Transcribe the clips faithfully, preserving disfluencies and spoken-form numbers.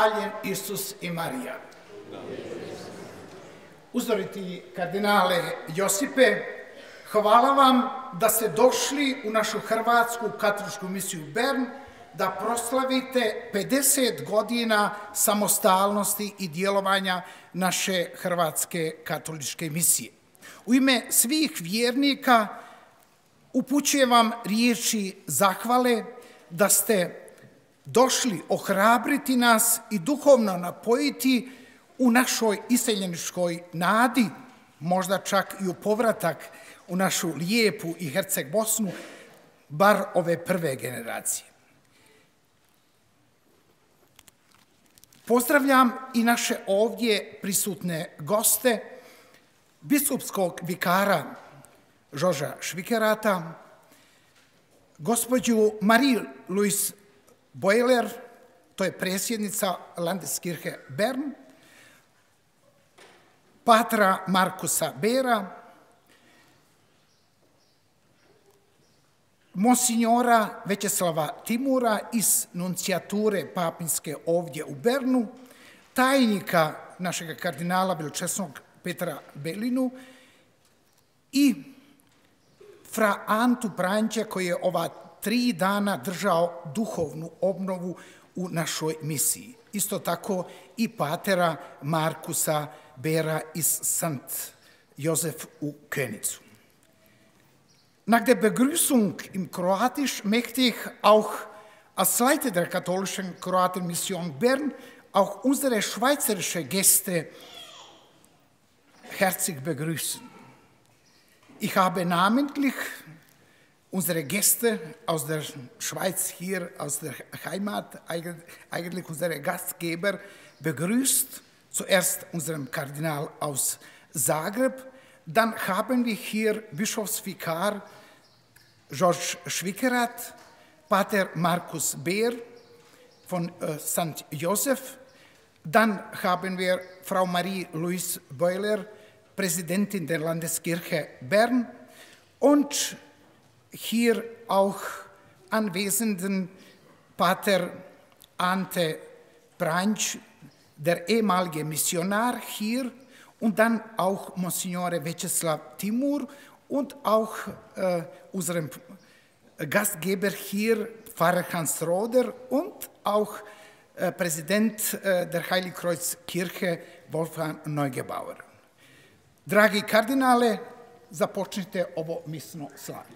hvaljen Isus i Marija. Uzoriti kardinale Josipe, hvala vam da ste došli u našu hrvatsku katoličku misiju Bern da proslavite pedeset godina samostalnosti i djelovanja naše hrvatske katoličke misije. U ime svih vjernika upućujem vam riječi zahvale da ste došli ohrabriti nas i duhovno napojiti u našoj iseljeničkoj nadi, možda čak i u povratak u našu lijepu i Herceg Bosnu, bar ove prve generacije. Pozdravljam i naše ovdje prisutne goste, biskupskog vikara Žorža Švikerata, gospođu Marie-Louise Boiler, to je predsjednica Landeskirche Bern, patra Markusa Bera, monsignora Večeslava Timura iz nuncijature papinske ovdje u Bernu, tajnika našeg kardinala veličasnog Petra Belinu i fra Antu Pranjća koji je ova tri dana držao duhovnu obnovu u našoj misiji. Isto tako i patera Markusa Bera iz Sankt Josef u Könizu. Nach der Begrüßung im Kroatisch möchte ich auch als Leiter der katholischen Kroatenmission Bern auch unsere schweizerische Gäste herzlich begrüßen. Ich habe namentlich unsere Gäste aus der Schweiz hier, aus der Heimat, eigentlich unsere Gastgeber, begrüßt. Zuerst unseren Kardinal aus Zagreb, dann haben wir hier Bischofsvikar Žorž Švikerat, Pater Markus Beer von äh, Sankt Josef, dann haben wir Frau Marie-Louise Boiler, Präsidentin der Landeskirche Bern, und hier auch anwesenden Pater Ante Pranjć, der ehemalige Missionar hier, und dann auch Monsignore Večeslav Timur und auch äh, unserem Gastgeber hier, Pfarrer Hans Roder, und auch äh, Präsident äh, der Heiligkreuzkirche Wolfgang Neugebauer. Dragi kardinale, započnite ovo misno slavlje.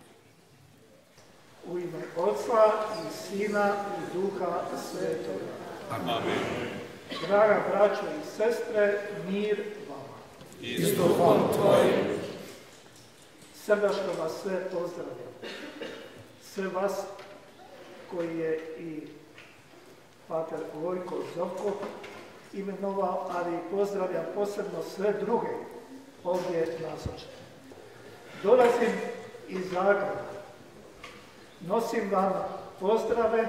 U ime Otca i Sina i Duha Svetoga. Amen. Draga braćo i sestre, mir vama. I s duhom tvojim. Srdačno vas sve pozdravljam. Sve vas koji je i pater Vojko Zovko imenovao, ali pozdravljam posebno sve druge ovdje nazočne. Dolazim iz Zagreba. Nosim vam pozdrave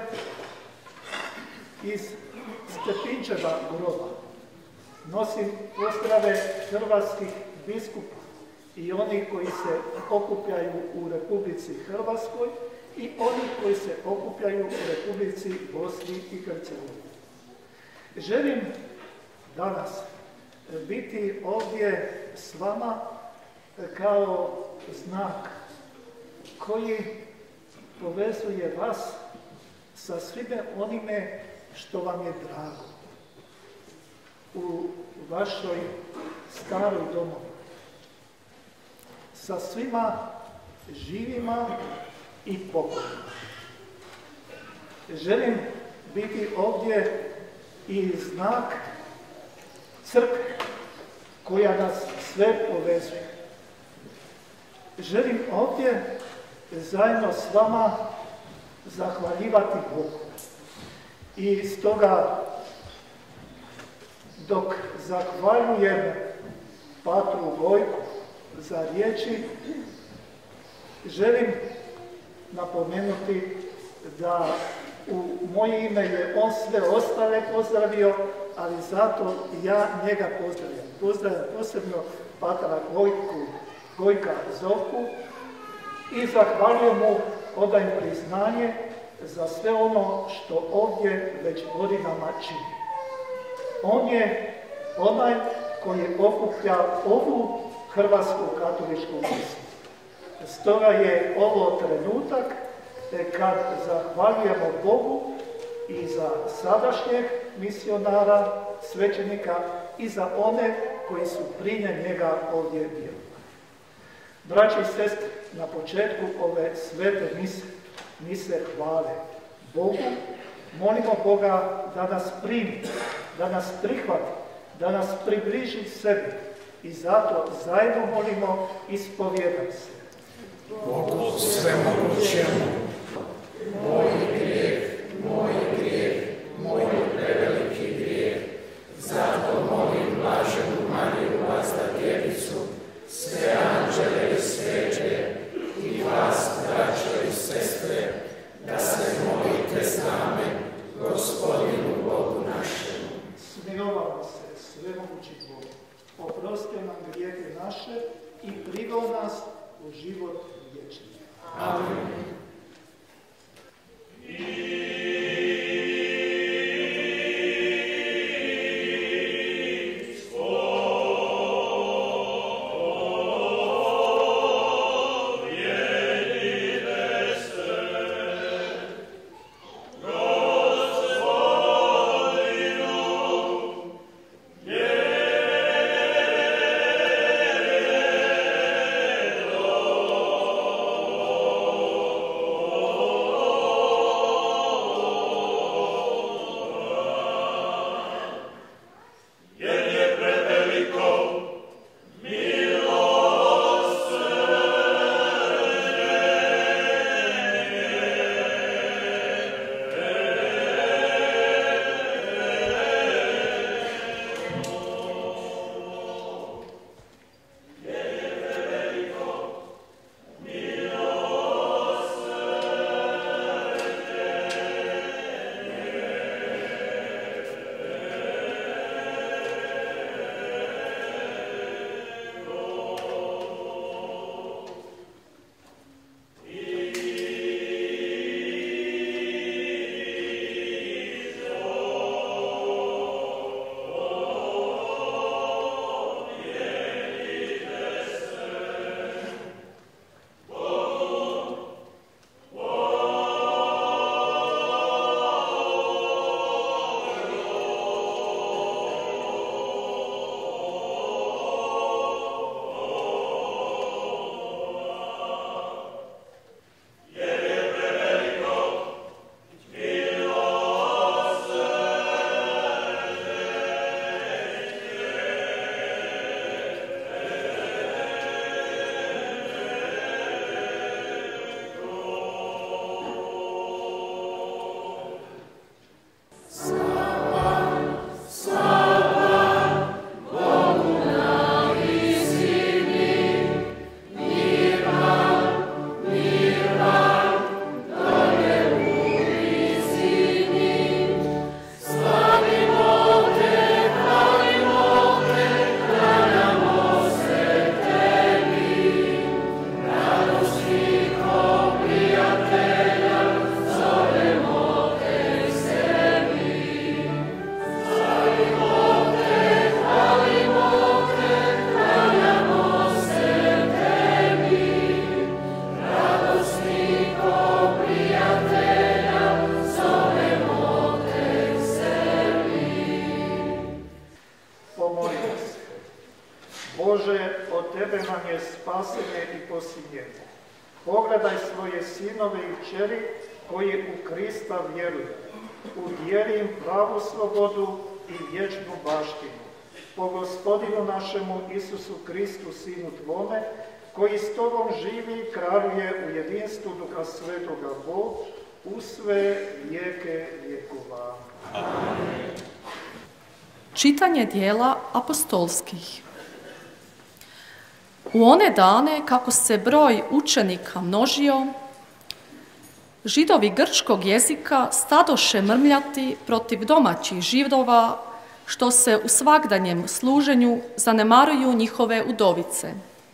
iz Stepinčeva groba. Nosim pozdrave hrvatskih biskupa i oni koji se okupljaju u Republici Hrvatskoj i oni koji se okupljaju u Republici Bosni i Hercegovini. Želim danas biti ovdje s vama kao znak koji povezuje vas sa svime onime što vam je drago u vašoj staroj domovini, sa svima živima i pokojima. Želim biti ovdje i znak crkve koja nas sve povezuje. Želim ovdje zajedno s vama zahvaljivati Bogu. I stoga, dok zahvaljujem patru Vojku za riječi, želim napomenuti da u moje ime je on sve ostale pozdravio, ali zato ja njega pozdravljam. Pozdravljam posebno patra Vojku, Vojka Zovku i zahvaljujem mu, odajem priznanje za sve ono što ovdje već godinama čini. On je onaj koji okuplja ovu hrvatsku katoličku misiju. Stoga je ovo trenutak kad zahvaljujemo Bogu i za sadašnjeg misionara, svećenika i za one koji su prije njega ovdje bili. Braći i sestre, na početku ove svete mise, mise hvale Bogu, molimo Boga da nas primi, da nas prihvati, da nas približi sebi i zato zajedno molimo ispovijedam se. Bogu svemogućemu, moj grijeh, moj grijeh, moj preveliki grijeh, zato molim blaženu Mariju Vlastodjevicu, sve anđele i sveće i vas, braćo i sestre, da se molite s nama, Gospodinu Bogu našemu. Smilovala se svemogući Bog, oprosti nam grijehe naše i priveo nas u život vječni. Amen. Pogledaj svoje sinove i kćeri koji u Krista vjeruju. Udijeli im pravu slobodu i vječnu baštinu. Po Gospodinu našemu Isusu Kristu, Sinu Tvome, koji s Tobom živi i kraljuje u jedinstvu Duha Svetoga Bog, u sve vijeke vjekova. Amen. Čitanje dijela apostolskih. U one dane, kako se broj učenika množio, Židovi grčkog jezika stadoše mrmljati protiv domaćih Židova, što se u svagdanjem služenju zanemaruju njihove udovice.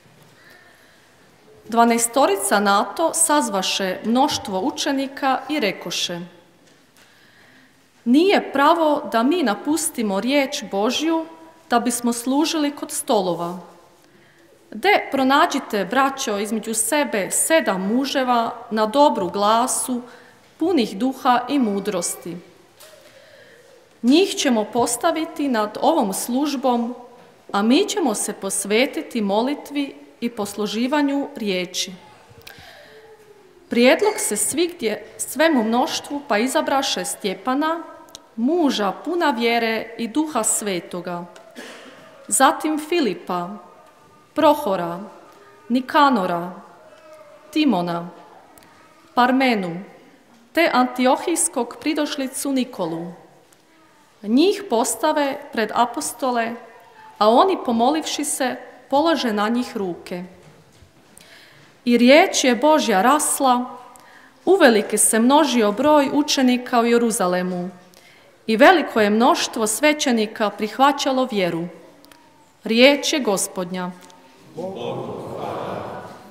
Dvanaestorica na to sazvaše mnoštvo učenika i rekoše: Nije pravo da mi napustimo riječ Božju da bismo služili kod stolova. De pronađite, braćo, između sebe sedam muževa na dobru glasu, punih duha i mudrosti. Njih ćemo postaviti nad ovom službom, a mi ćemo se posvetiti molitvi i posluživanju riječi. Prijedlog se svigdje svemu mnoštvu, pa izabraše Stjepana, muža puna vjere i duha svetoga, zatim Filipa, Prohora, Nikanora, Timona, Parmenu, te antiohijskog pridošlicu Nikolu. Njih postave pred apostole, a oni, pomolivši se, polože na njih ruke. I riječ je Božja rasla, uvelike se množio broj učenika u Jeruzalemu i veliko je mnoštvo svećenika prihvaćalo vjeru. Riječ je Gospodnja. Bogu hvala.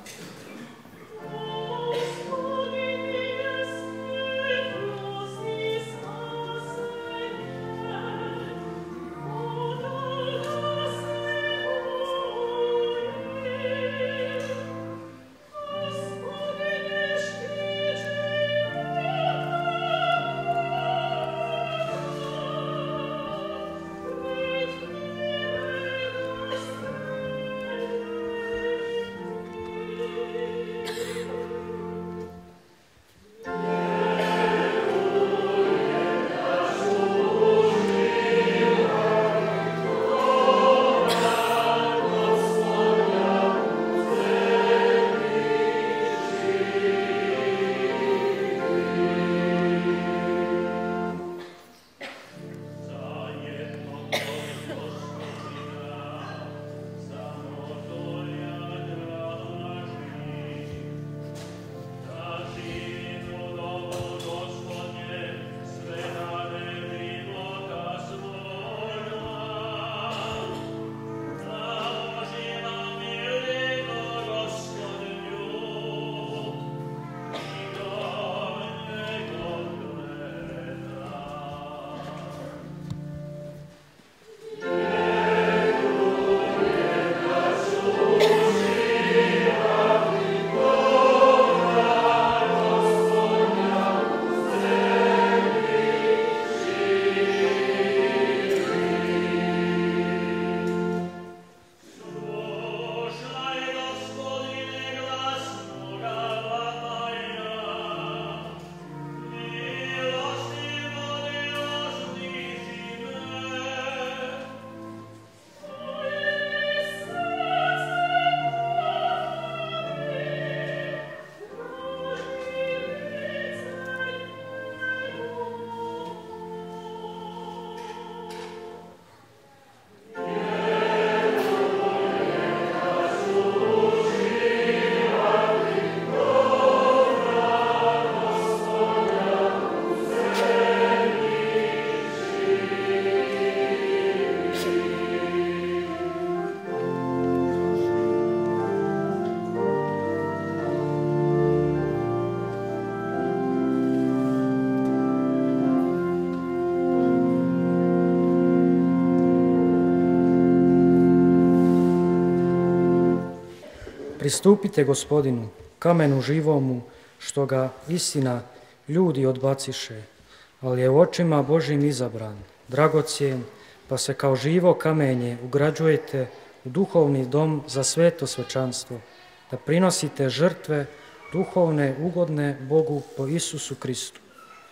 Pristupite Gospodinu, kamenu živomu, što ga istina ljudi odbaciše, ali je u očima Božjim izabran, dragocjen, pa se kao živo kamenje ugrađujete u duhovni dom za sveto svečanstvo, da prinosite žrtve duhovne, ugodne Bogu po Isusu Kristu.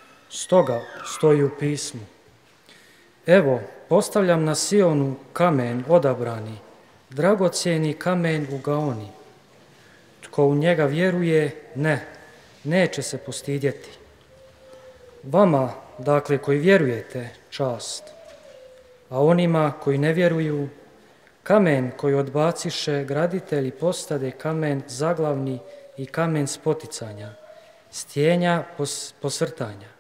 Stoga stoji u pismu: evo, postavljam na Sionu kamen odabrani, dragocjeni kamen u Gaoni. Tko u njega vjeruje, ne, neće se postidjeti. Vama, dakle, koji vjerujete, čast, a onima koji ne vjeruju, kamen koji odbaciše graditelji postade kamen zaglavni i kamen spoticanja, stjenja pos, posrtanja.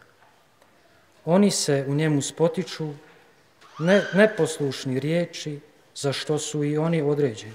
Oni se u njemu spotiču, ne, neposlušni riječi, za što su i oni određeni.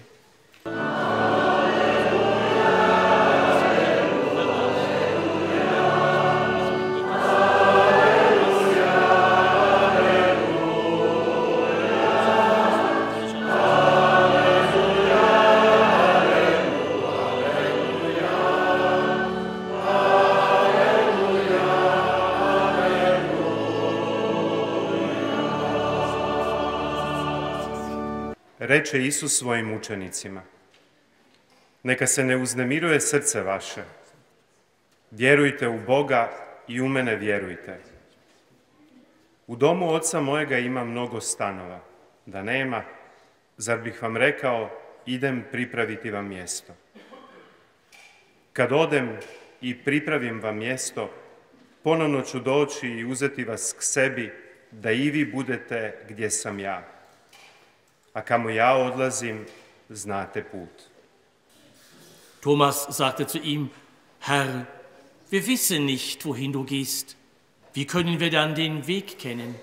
reče Isus svojim učenicima: neka se ne uznemiruje srce vaše. Vjerujte u Boga i u mene vjerujte. U domu oca mojega ima mnogo stanova. Da nema, zar bih vam rekao, idem pripraviti vam mjesto. Kad odem i pripravim vam mjesto, ponovno ću doći i uzeti vas k sebi, da i vi budete gdje sam ja. A kamo ja odlazim, znate put. Thomas sagte zu ihm: Herr, wir wissen nicht, wohin du gehst. Wie können wir dann den Weg kennen?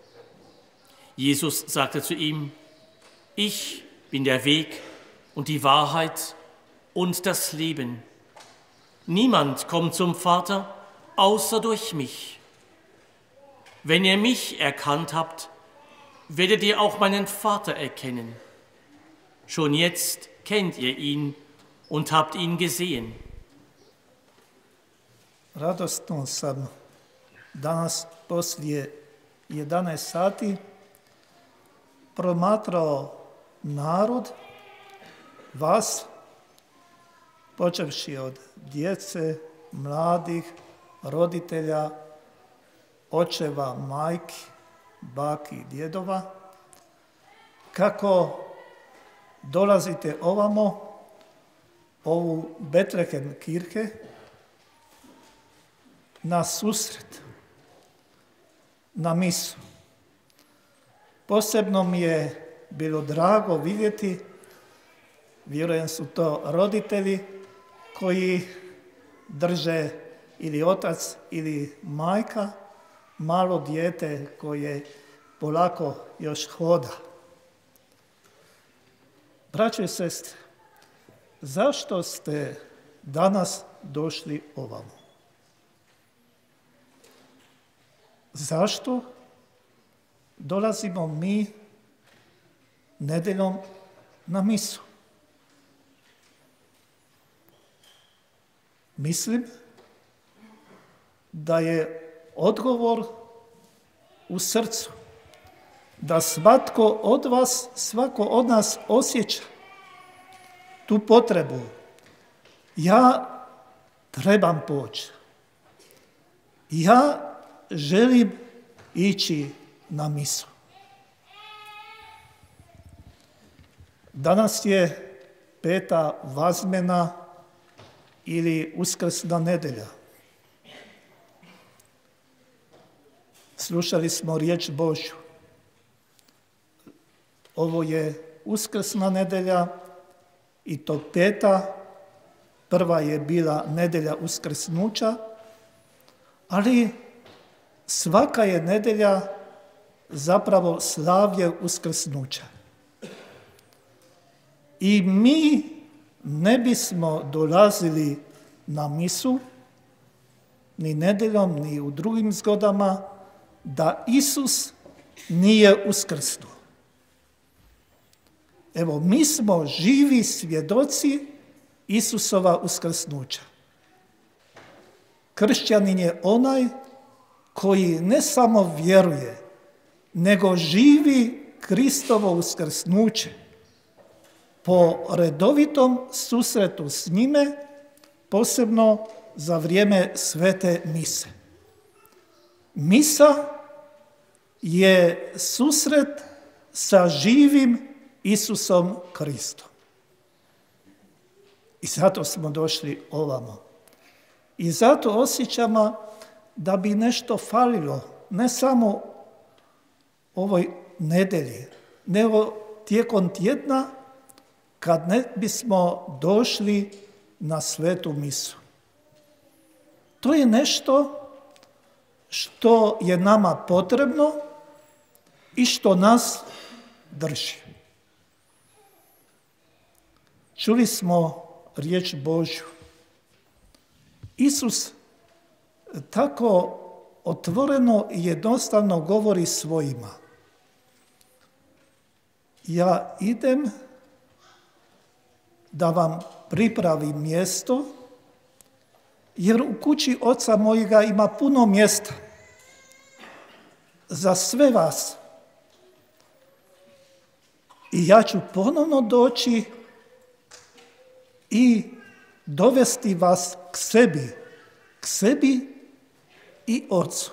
Jesus sagte zu ihm: Ich bin der Weg und die Wahrheit und das Leben. Niemand kommt zum Vater, außer durch mich. Wenn ihr mich erkannt habt, werdet ihr auch meinen Vater erkennen. Schon jetzt kennt ihr ihn und habt ihn gesehen. Radosno sam danas poslije jedanaest sati promatrao narod, vas, počevši od djece, mladih, roditelja, očeva, majki, baki i djedova, kako dolazite ovamo, ovu Betlehem kirke, na susret, na misu. Posebno mi je bilo drago vidjeti, vjerujem su to roditelji koji drže ili otac ili majka malo dijete koje polako još hoda. Braćo i sestre, zašto ste danas došli ovamo? Zašto dolazimo mi nedeljom na misu? Mislim da je odgovor u srcu, da svatko od vas, svako od nas osjeća tu potrebu. Ja trebam poći. Ja želim ići na misu. Danas je peta vazmena ili uskrsna nedelja. Slušali smo riječ Božju. Ovo je uskrsna nedelja i to peta. Prva je bila nedelja uskrsnuća, ali svaka je nedelja zapravo slavlje uskrsnuća. I mi ne bismo dolazili na misu, ni nedeljom, ni u drugim zgodama, da Isus nije uskrsnuo. Evo, mi smo živi svjedoci Isusova uskrsnuća. Kršćanin je onaj koji ne samo vjeruje, nego živi Kristovo uskrsnuće po redovitom susretu s njime, posebno za vrijeme svete mise. Misa je susret sa živim Isusom Kristom. I zato smo došli ovamo. I zato osjećamo da bi nešto falilo, ne samo ovoj nedelji, nego tijekom tjedna kad ne bismo došli na svetu misu. To je nešto što je nama potrebno i što nas drži. Čuli smo riječ Božju. Isus tako otvoreno i jednostavno govori svojima. Ja idem da vam pripravim mjesto, jer u kući oca mojega ima puno mjesta za sve vas. I ja ću ponovno doći i dovesti vas k sebi, k sebi i Otcu.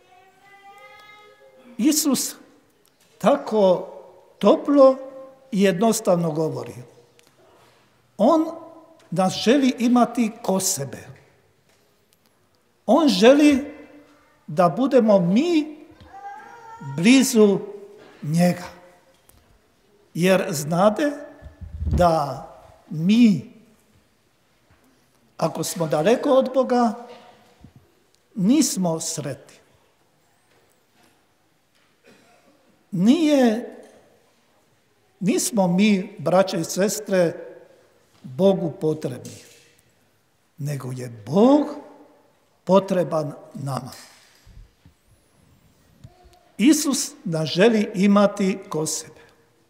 Isus tako toplo i jednostavno govori. On nas želi imati ko sebe. On želi da budemo mi blizu njega. Jer znade da mi, ako smo daleko od Boga, nismo sretni. Nije, nismo mi, braće i sestre, Bogu potrebni, nego je Bog potreban nama. Isus nas želi imati ko sebe.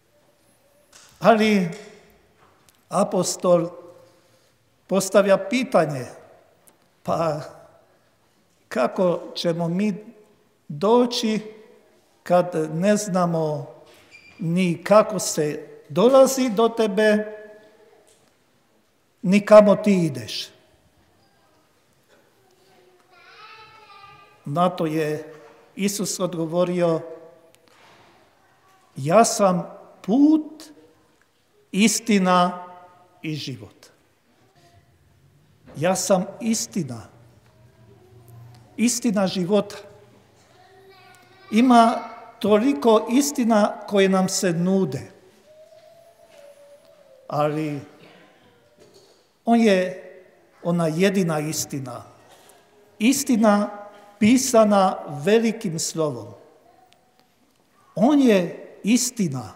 Ali apostol postavlja pitanje, pa kako ćemo mi doći kad ne znamo ni kako se dolazi do tebe, ni kamo ti ideš. Na to je Isus odgovorio, ja sam put, istina i život. Ja sam istina. Istina života. Ima toliko istina koje nam se nude. Ali on je ona jedina istina. Istina pisana velikim slovom. On je istina.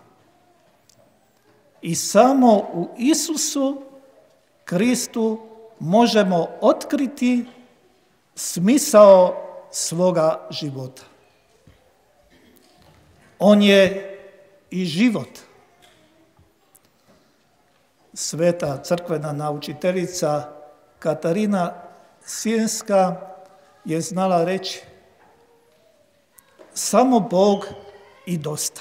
I samo u Isusu Kristu možemo otkriti smisao svoga života. On je i život. Sveta crkvena naučiteljica Katarina Sienska je znala reći, samo Bog i dosta.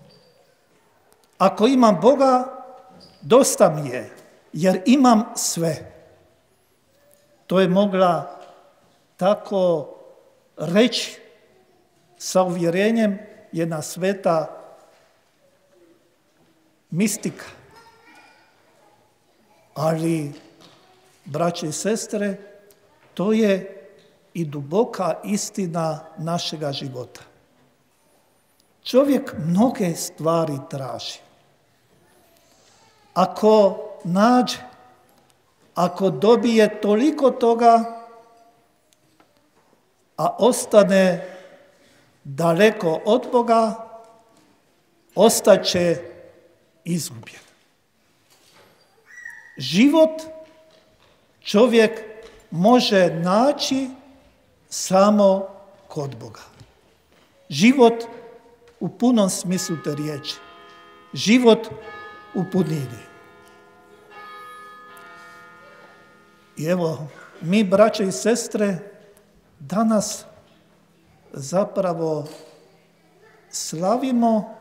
Ako imam Boga, dosta mi je, jer imam sve. To je mogla tako reći sa uvjerenjem jedna sveta mistika. Ali, braće i sestre, to je i duboka istina našega života. Čovjek mnoge stvari traži. Ako nađe, ako dobije toliko toga, a ostane daleko od Boga, ostaće izgubljen. Život čovjek može naći samo kod Boga. Život u punom smislu te riječi. Život u punini. I evo, mi, braće i sestre, danas zapravo slavimo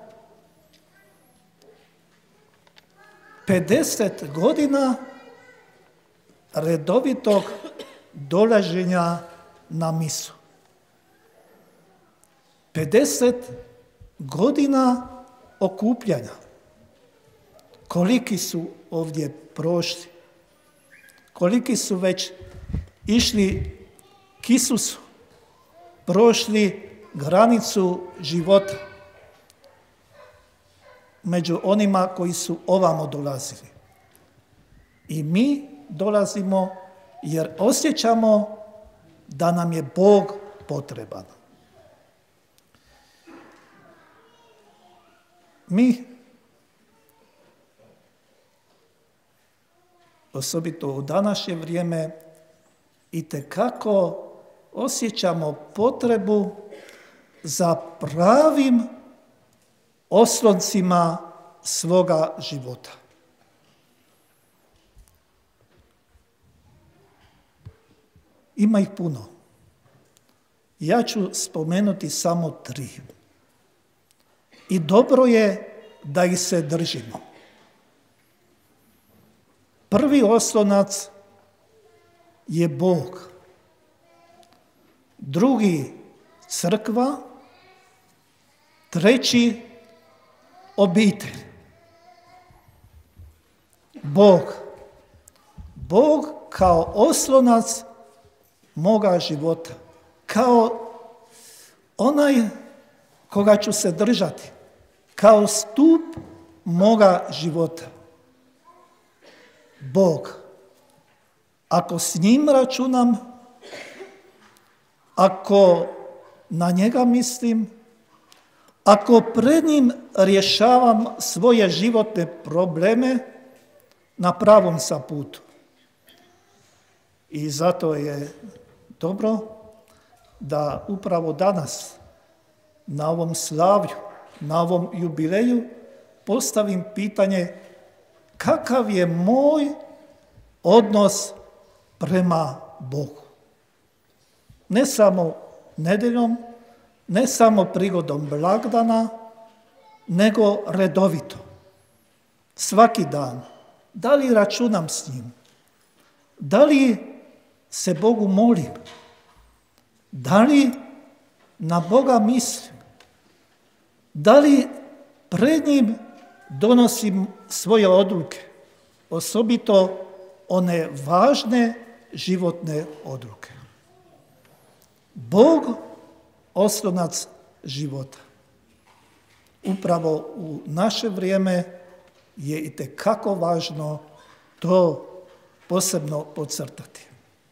pedeset godina redovitog dolaženja na misu. pedeset godina okupljanja. Koliki su ovdje prošli? Koliki su već išli k Isusu, prošli granicu života među onima koji su ovamo dolazili. I mi dolazimo jer osjećamo da nam je Bog potreban. Mi, osobito u današnje vrijeme, itekako osjećamo potrebu za pravim osloncima svoga života. Ima ih puno. Ja ću spomenuti samo tri. I dobro je da ih se držimo. Prvi oslonac je Bog, drugi crkva, treći obitelj. Bog. Bog kao oslonac moga života, kao onaj koga ću se držati, kao stup moga života. Bog. Ako s njim računam, ako na njega mislim, ako pred njim rješavam svoje životne probleme, na pravom sam putu. I zato je dobro da upravo danas, na ovom slavlju, na ovom jubileju, postavim pitanje kakav je moj odnos prema Bogu. Ne samo nedeljom, ne samo prigodom blagdana, nego redovito. Svaki dan. Da li računam s njim? Da li se Bogu molim? Da li na Boga mislim? Da li pred njim donosim svoje odluke? Osobito one važne životne odluke. Bog oslonac života. Upravo u naše vrijeme je itekako važno to posebno podcrtati.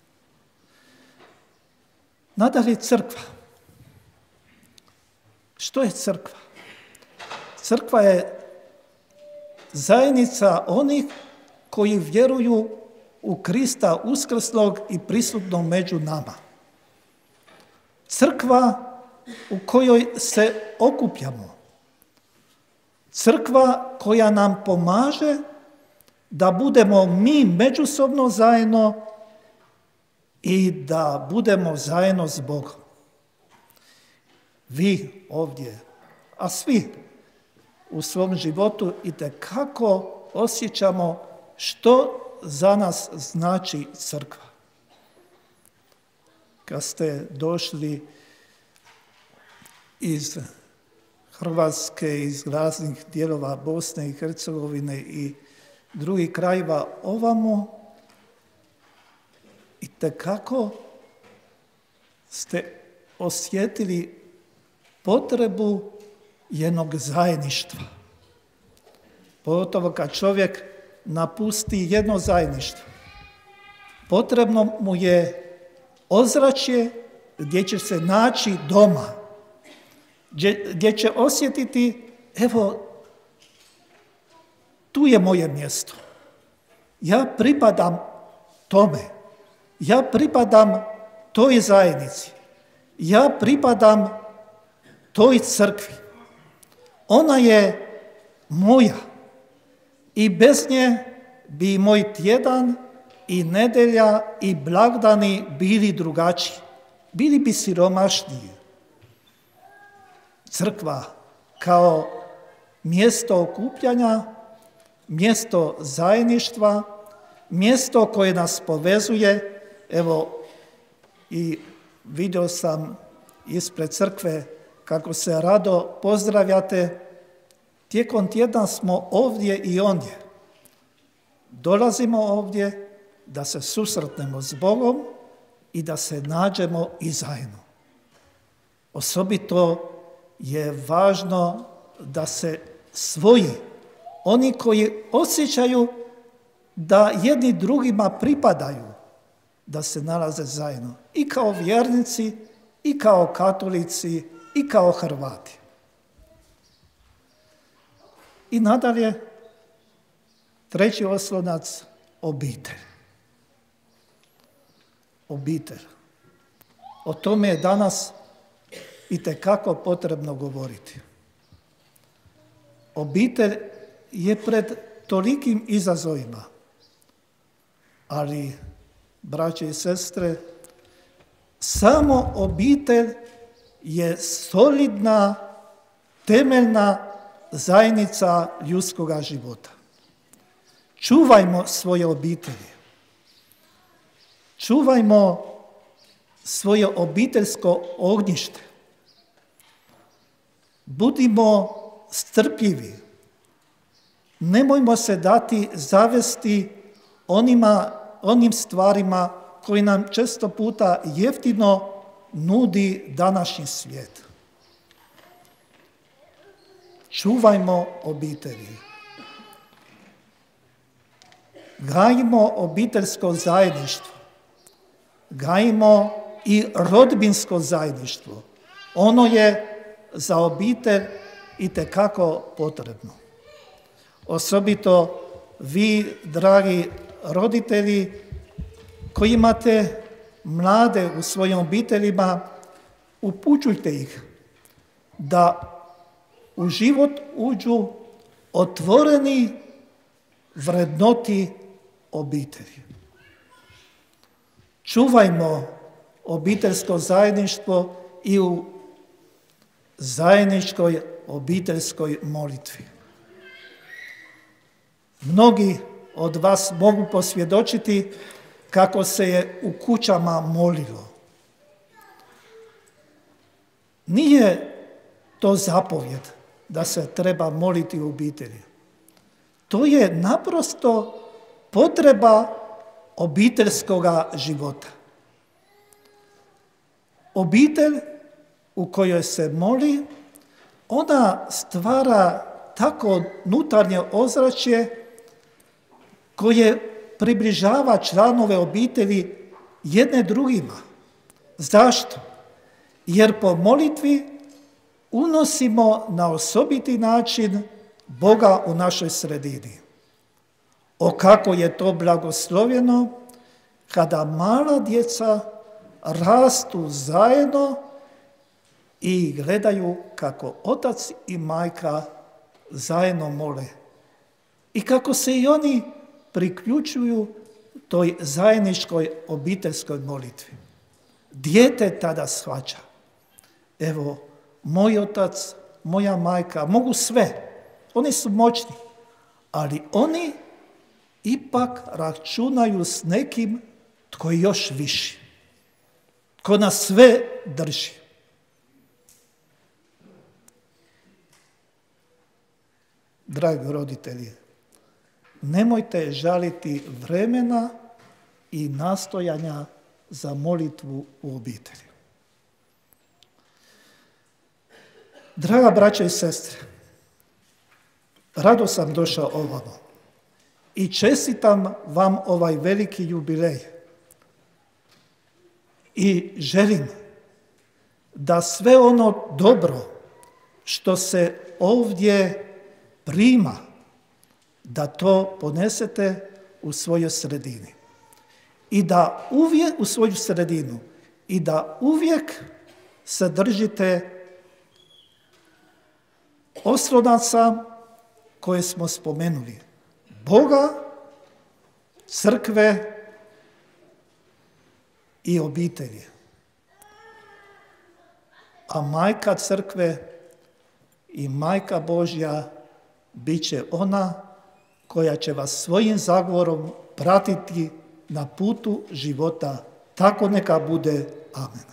Nadalje, crkva. Što je crkva? Crkva je zajednica onih koji vjeruju u Krista uskrslog i prisutnog među nama. Crkva u kojoj se okupljamo. Crkva koja nam pomaže da budemo mi međusobno zajedno i da budemo zajedno s Bogom. Vi ovdje, a svi u svom životu itekako osjećamo što za nas znači crkva. Kad ste došli iz Hrvatske, iz raznih dijelova Bosne i Hercegovine i drugih krajeva ovamo, itekako ste osjetili potrebu jednog zajedništva. Pogotovo kad čovjek napusti jedno zajedništvo. Potrebno mu je ozračje gdje će se naći doma, gdje, gdje će osjetiti, evo, tu je moje mjesto. Ja pripadam tome. Ja pripadam toj zajednici. Ja pripadam toj crkvi. Ona je moja. I bez nje bi moj tjedan i nedelja i blagdani bili drugačiji. Bili bi siromašniji. Crkva kao mjesto okupljanja, mjesto zajedništva, mjesto koje nas povezuje. Evo, i vidio sam ispred crkve kako se rado pozdravljate. Tijekom tjedna smo ovdje i ondje. Dolazimo ovdje da se susretnemo s Bogom i da se nađemo i zajedno. Osobito je važno da se svoji, oni koji osjećaju da jedni drugima pripadaju, da se nalaze zajedno. I kao vjernici, i kao katolici, i kao Hrvati. I nadalje, treći oslonac, obitelj. Obitelj. O tome je danas itekako potrebno govoriti. Obitelj je pred tolikim izazovima, ali, braće i sestre, samo obitelj je solidna, temeljna zajednica ljudskoga života. Čuvajmo svoje obitelji. Čuvajmo svoje obiteljsko ognjište. Budimo strpljivi. Nemojmo se dati zavesti onima, onim stvarima koji nam često puta jeftino nudi današnji svijet. Čuvajmo obitelji. Gajimo obiteljsko zajedništvo. Gajimo i rodbinsko zajedništvo. Ono je za obitelj itekako potrebno. Osobito vi, dragi roditelji, koji imate mlade u svojim obiteljima, upućujte ih da u život uđu otvoreni vrednoti obitelji. Čuvajmo obiteljsko zajedništvo i u zajedničkoj obiteljskoj molitvi. Mnogi od vas mogu posvjedočiti kako se je u kućama molilo. Nije to zapovjed da se treba moliti u obitelji. To je naprosto potreba obiteljskoga života. Obitelj u kojoj se moli, ona stvara tako unutarnje ozračje koje približava članove obitelji jedne drugima. Zašto? Jer po molitvi unosimo na osobiti način Boga u našoj sredini. O kako je to blagoslovljeno kada mala djeca rastu zajedno i gledaju kako otac i majka zajedno mole. I kako se i oni priključuju toj zajedničkoj obiteljskoj molitvi. Dijete tada shvaća. Evo, moj otac, moja majka mogu sve. Oni su moćni. Ali oni ipak računaju s nekim tko je još viši. Tko nas sve drži. Dragi roditelji, nemojte žaliti vremena i nastojanja za molitvu u obitelji. Draga braća i sestre, rado sam došao ovamo i čestitam vam ovaj veliki jubilej. I želim da sve ono dobro što se ovdje prima, da to ponesete u svojoj sredini. I da uvijek u svoju sredinu i da uvijek se držite oslonaca koje smo spomenuli. Boga, crkve i obitelji. A majka crkve i majka Božja bit će ona koja će vas svojim zagovorom pratiti na putu života. Tako neka bude. Amen.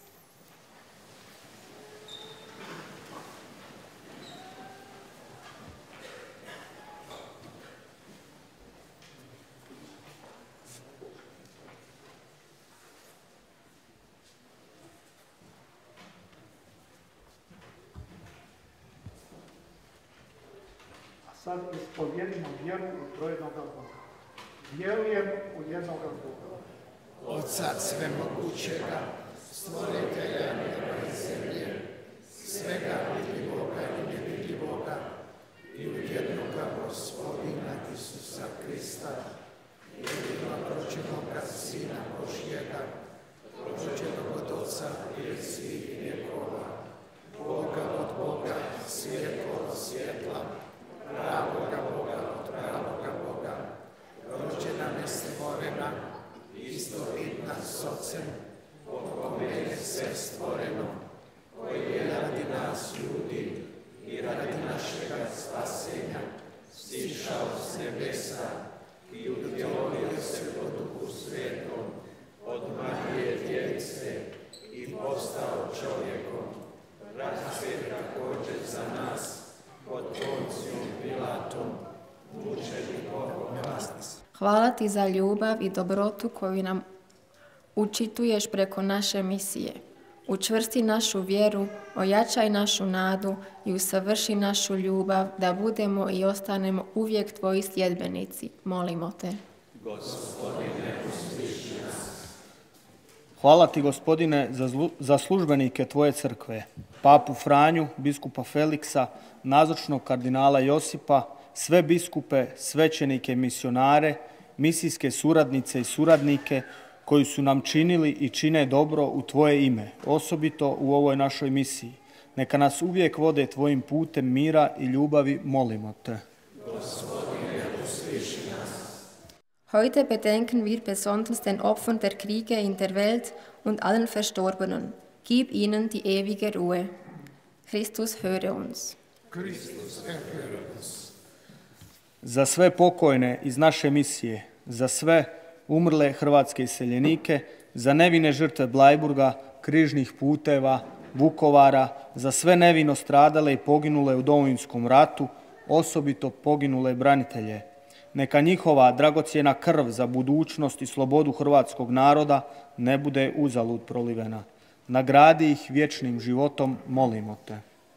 Sad ispovjedimo vjeru u trojnoga Boga. Vjerujem u jednoga Boga. Otca svemogućega, stvoritelja neba i zemlje, svega vidljivoga i nevidljivoga, i u jednoga Gospodina Isusa Krista, jedinorođenoga Sina Božjega, rođenog od Otca prije svih vjekova, Boga od Boga, svjetlo od svjetla, pravoga Boga od pravoga Boga, rođena nestvorena, istovitna s Otcem, po kome je sve stvoreno, koji je radi nas ljudi i radi našega nebesa i udjelio se po Duhu Svetom od Marije Djevice i postao čovjekom, raste također za nas pod Poncijom Pilatom, mučen i pokopan. Hvala ti za ljubav i dobrotu koju nam učituješ preko naše misije. Učvrsti našu vjeru, ojačaj našu nadu i usavrši našu ljubav da budemo i ostanemo uvijek tvoji sljedbenici. Molimo te. Gospodine, usliši nas. Hvala ti, Gospodine, za, zlu, za službenike tvoje crkve, papu Franju, biskupa Feliksa, nazočnog kardinala Josipa, sve biskupe, svećenike, misionare, misijske suradnice i suradnike koji su nam činili i čine dobro u tvoje ime, osobito u ovoj našoj misiji. Neka nas uvijek vode tvojim putem mira i ljubavi, molimo te. Gospodine, usliši nas. Heute bedenken wir besonders den Opfern der Kriege in der Welt und allen Verstorbenen. Gib ihnen die ewige Ruhe. Christus, höre uns. Kristus, erhöre uns. Za sve pokojne iz naše misije, za sve umrle hrvatske iseljenike, za nevine žrtve Bleiburga, križnih puteva, Vukovara, za sve nevino stradale i poginule u Domovinskom ratu, osobito poginule branitelje. Neka njihova dragocjena krv za budućnost i slobodu hrvatskog naroda ne bude uzalud prolivena. Nagradi ih vječnim životom, molimo te.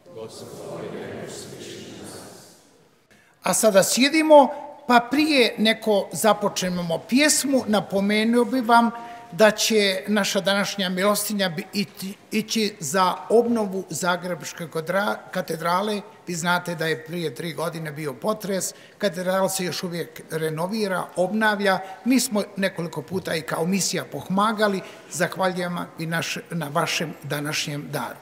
A sada sjedimo, pa prije neko započnemo pjesmu, napomenuo bi vam da će naša današnja milostinja ići za obnovu Zagrebačke katedrale. Vi znate da je prije tri godine bio potres, katedrala se još uvijek renovira, obnavlja. Mi smo nekoliko puta i kao misija pomagali, zahvaljujem i naš, na vašem današnjem daru.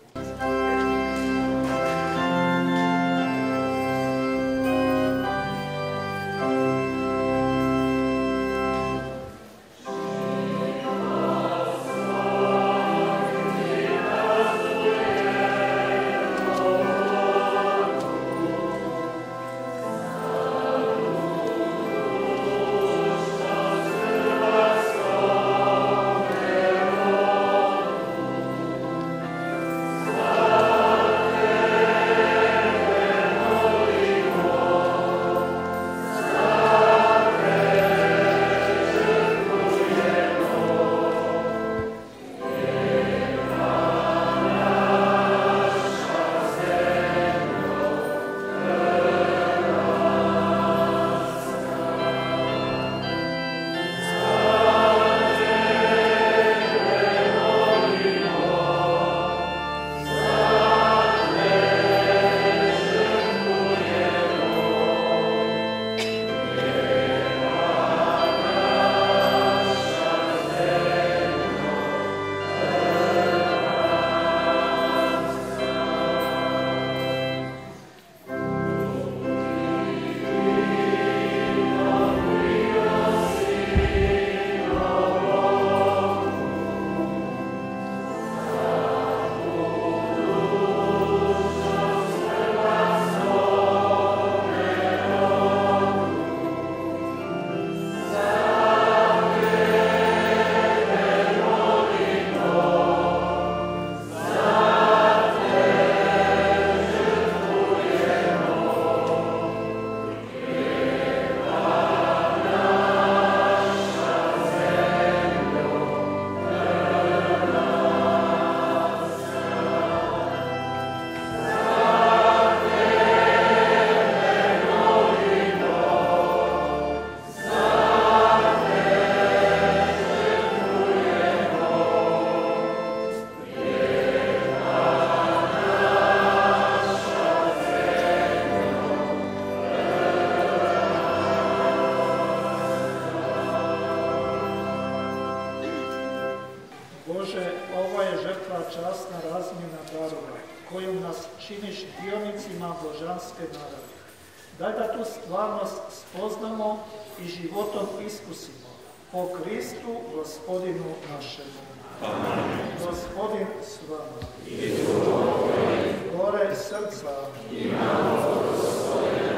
časna razmjena darova, kojom nas činiš dionicima božanske naravi. Daj da tu stvarnost spoznamo i životom iskusimo. Po Kristu, Gospodinu našemu. Amen. Gospodin s vama. I gore srca. I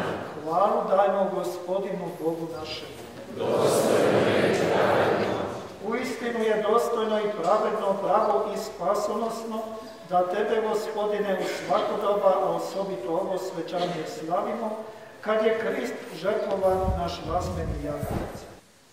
Hvalu dajmo Gospodinu Bogu našemu. Dostojno je i pravedno. Uistinu je dostojno i pravedno, pravo i spasonosno da Tebe, Gospodine, u svako doba, a osobito ovo svečanje slavimo, kad je Krist žrtvovan naš glazbeni jagnac.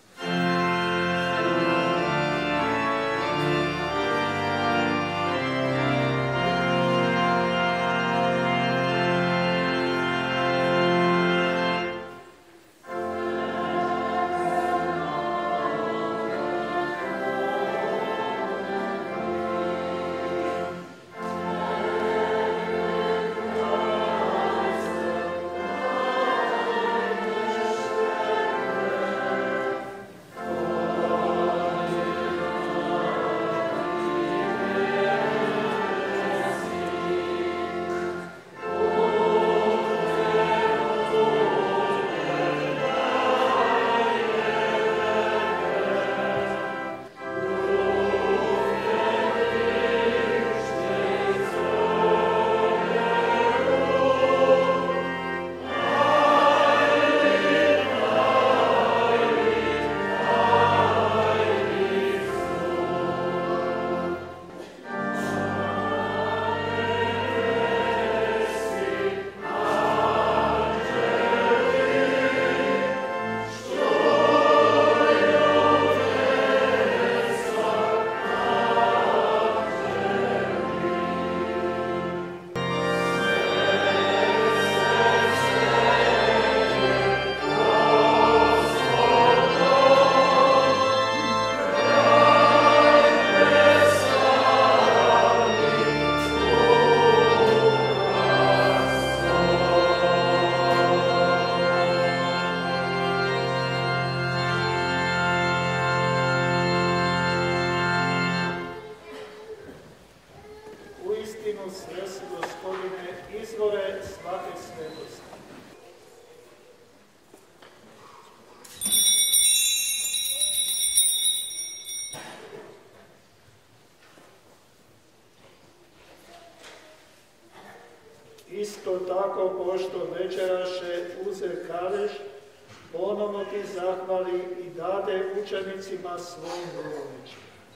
Isto tako, pošto večeraše uze kaleš, ponovno ti zahvali i dade učenicima svojim govoreći.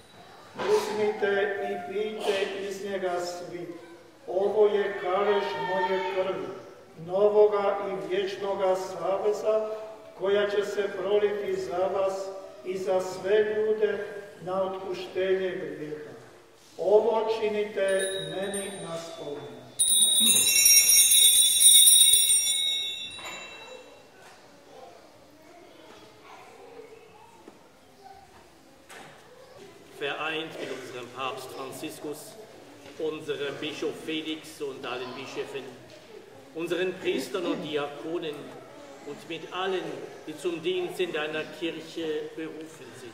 Uzmite i pijte iz njega svi. Ovo je kaleš moje krvi, novoga i vječnoga saveza, koja će se proliti za vas i za sve ljude na otpuštenje grijeha. Ovo činite meni na spomen. Vereint mit unserem Papst Franziskus, unserem Bischof Felix und allen Bischöfen, unseren Priestern und Diakonen und mit allen, die zum Dienst in deiner Kirche berufen sind.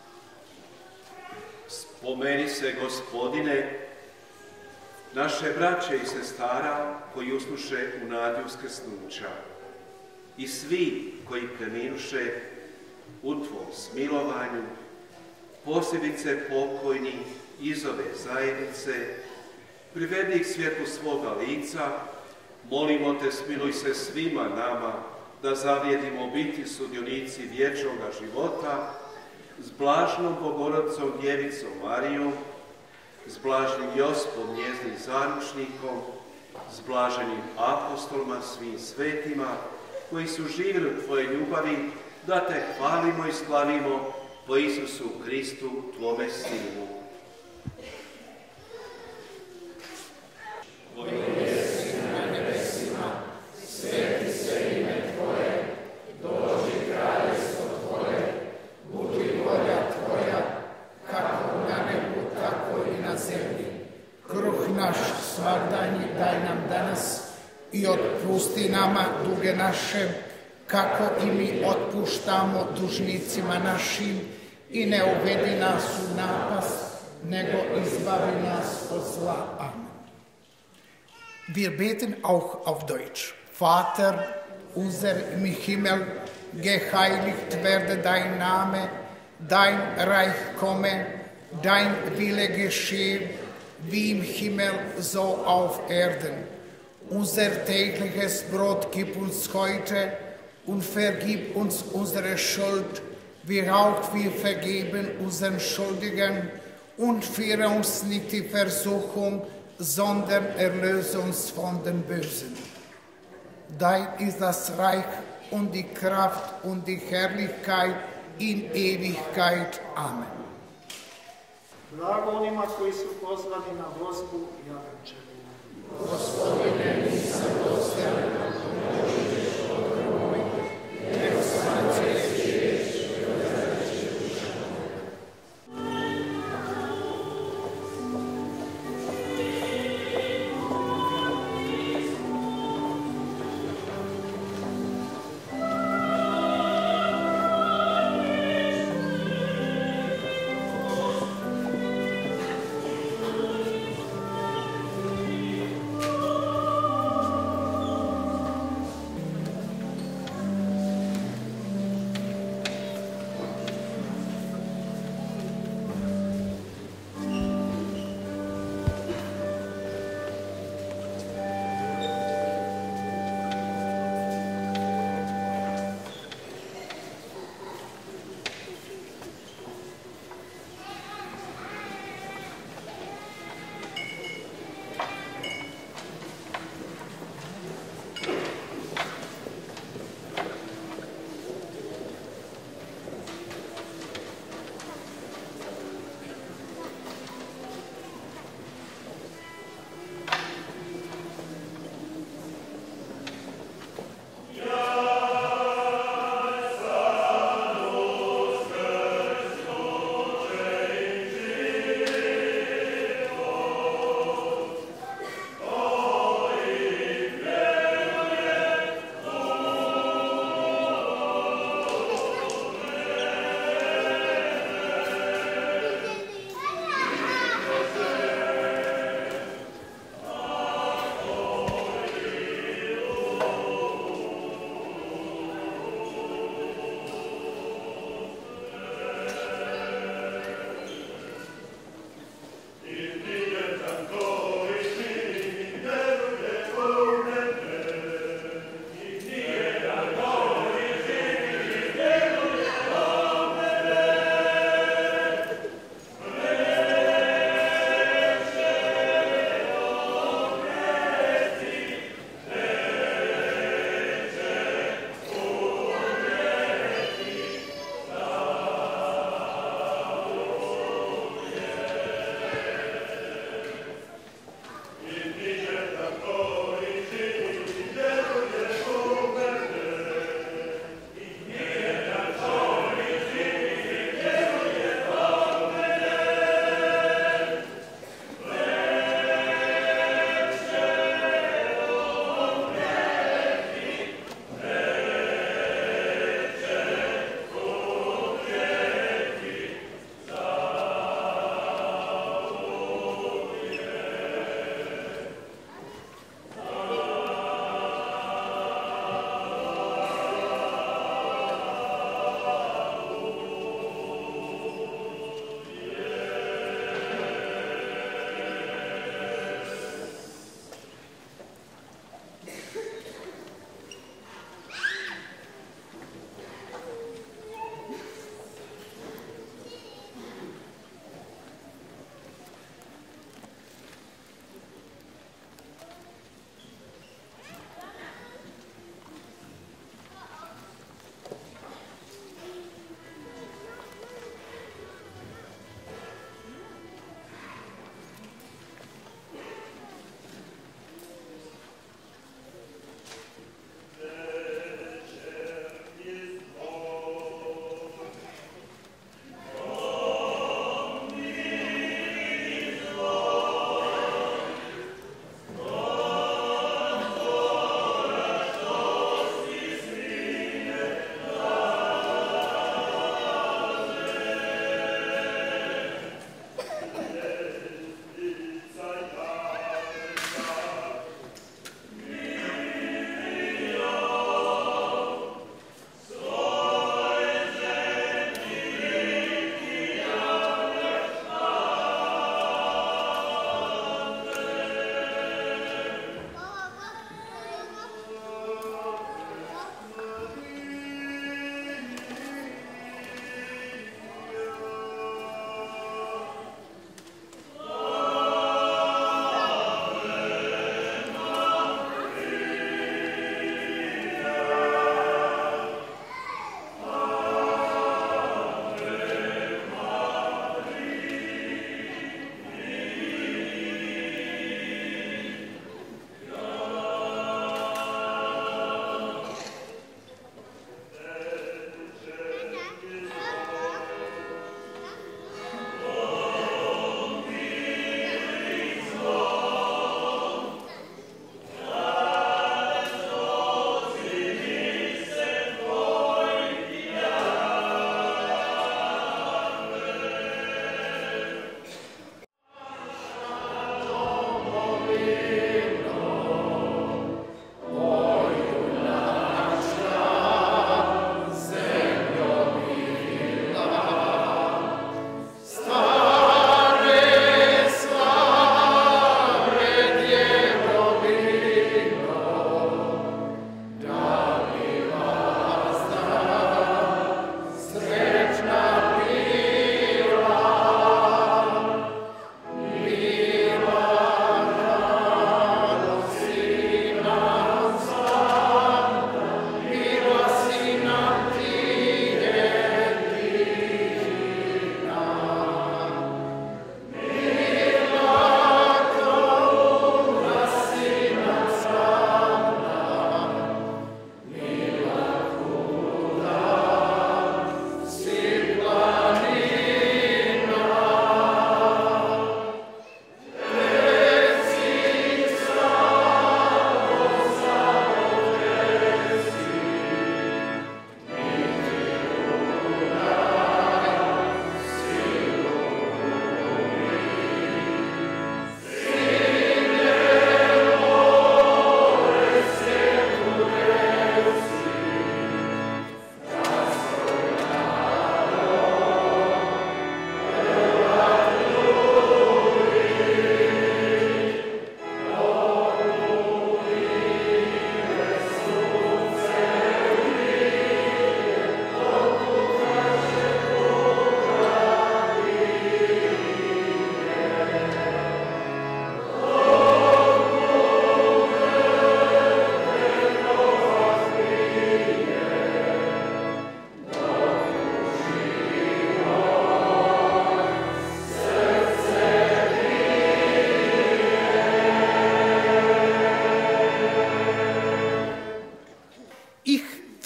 Spomeni se, Gospodine, naše braće i sestara koji usnuše u nadi uskrsnuća i svi koji preminuše u Tvom smilovanju, posebice pokojni iz ove zajednice, privedi ih svjetlu svoga lica, molimo te, smiluj se svima nama, da zavrijedimo biti sudionici vječnoga života, s blažnom Bogorodicom Djevicom Marijom, s blažnim Josipom njeznim zaručnikom, s blaženim apostolima, svim svetima, koji su živjeli u Tvojoj ljubavi, da te hvalimo i slavimo po Isusu Kristu, Tvome Sinu. Tvoj jesi na nebesima, sveti se ime Tvoje, dođi kraljestvo Tvoje, budi volja Tvoja, kako na nebu, tako i na zemlji. Kruh naš svagdanji daj nam danas i otpusti nama duge naše, kako i mi otpuštamo dužnicima našim, i ne uvedi nas u napast, nego izbavi nas od zla. Amen. Wir beten auch auf Deutsch. Vater, unser im Himmel, geheiligt werde dein Name, dein Reich komme, dein Wille geschehe, wie im Himmel, so auf Erden. unser tägliches Brot gib uns heute und vergib uns unsere Schuld, wie auch wir vergeben unseren Schuldigen, und führe uns nicht in Versuchung, sondern erlöse uns von den Bösen. Dein ist das Reich und die Kraft und die Herrlichkeit in Ewigkeit. Amen. Blago onima koji su pozvani na gozbu Jagančevu. Gospodine, nisam dostojan da dođeš od moj, nego samo reći riječ i ozdravit će duša moja.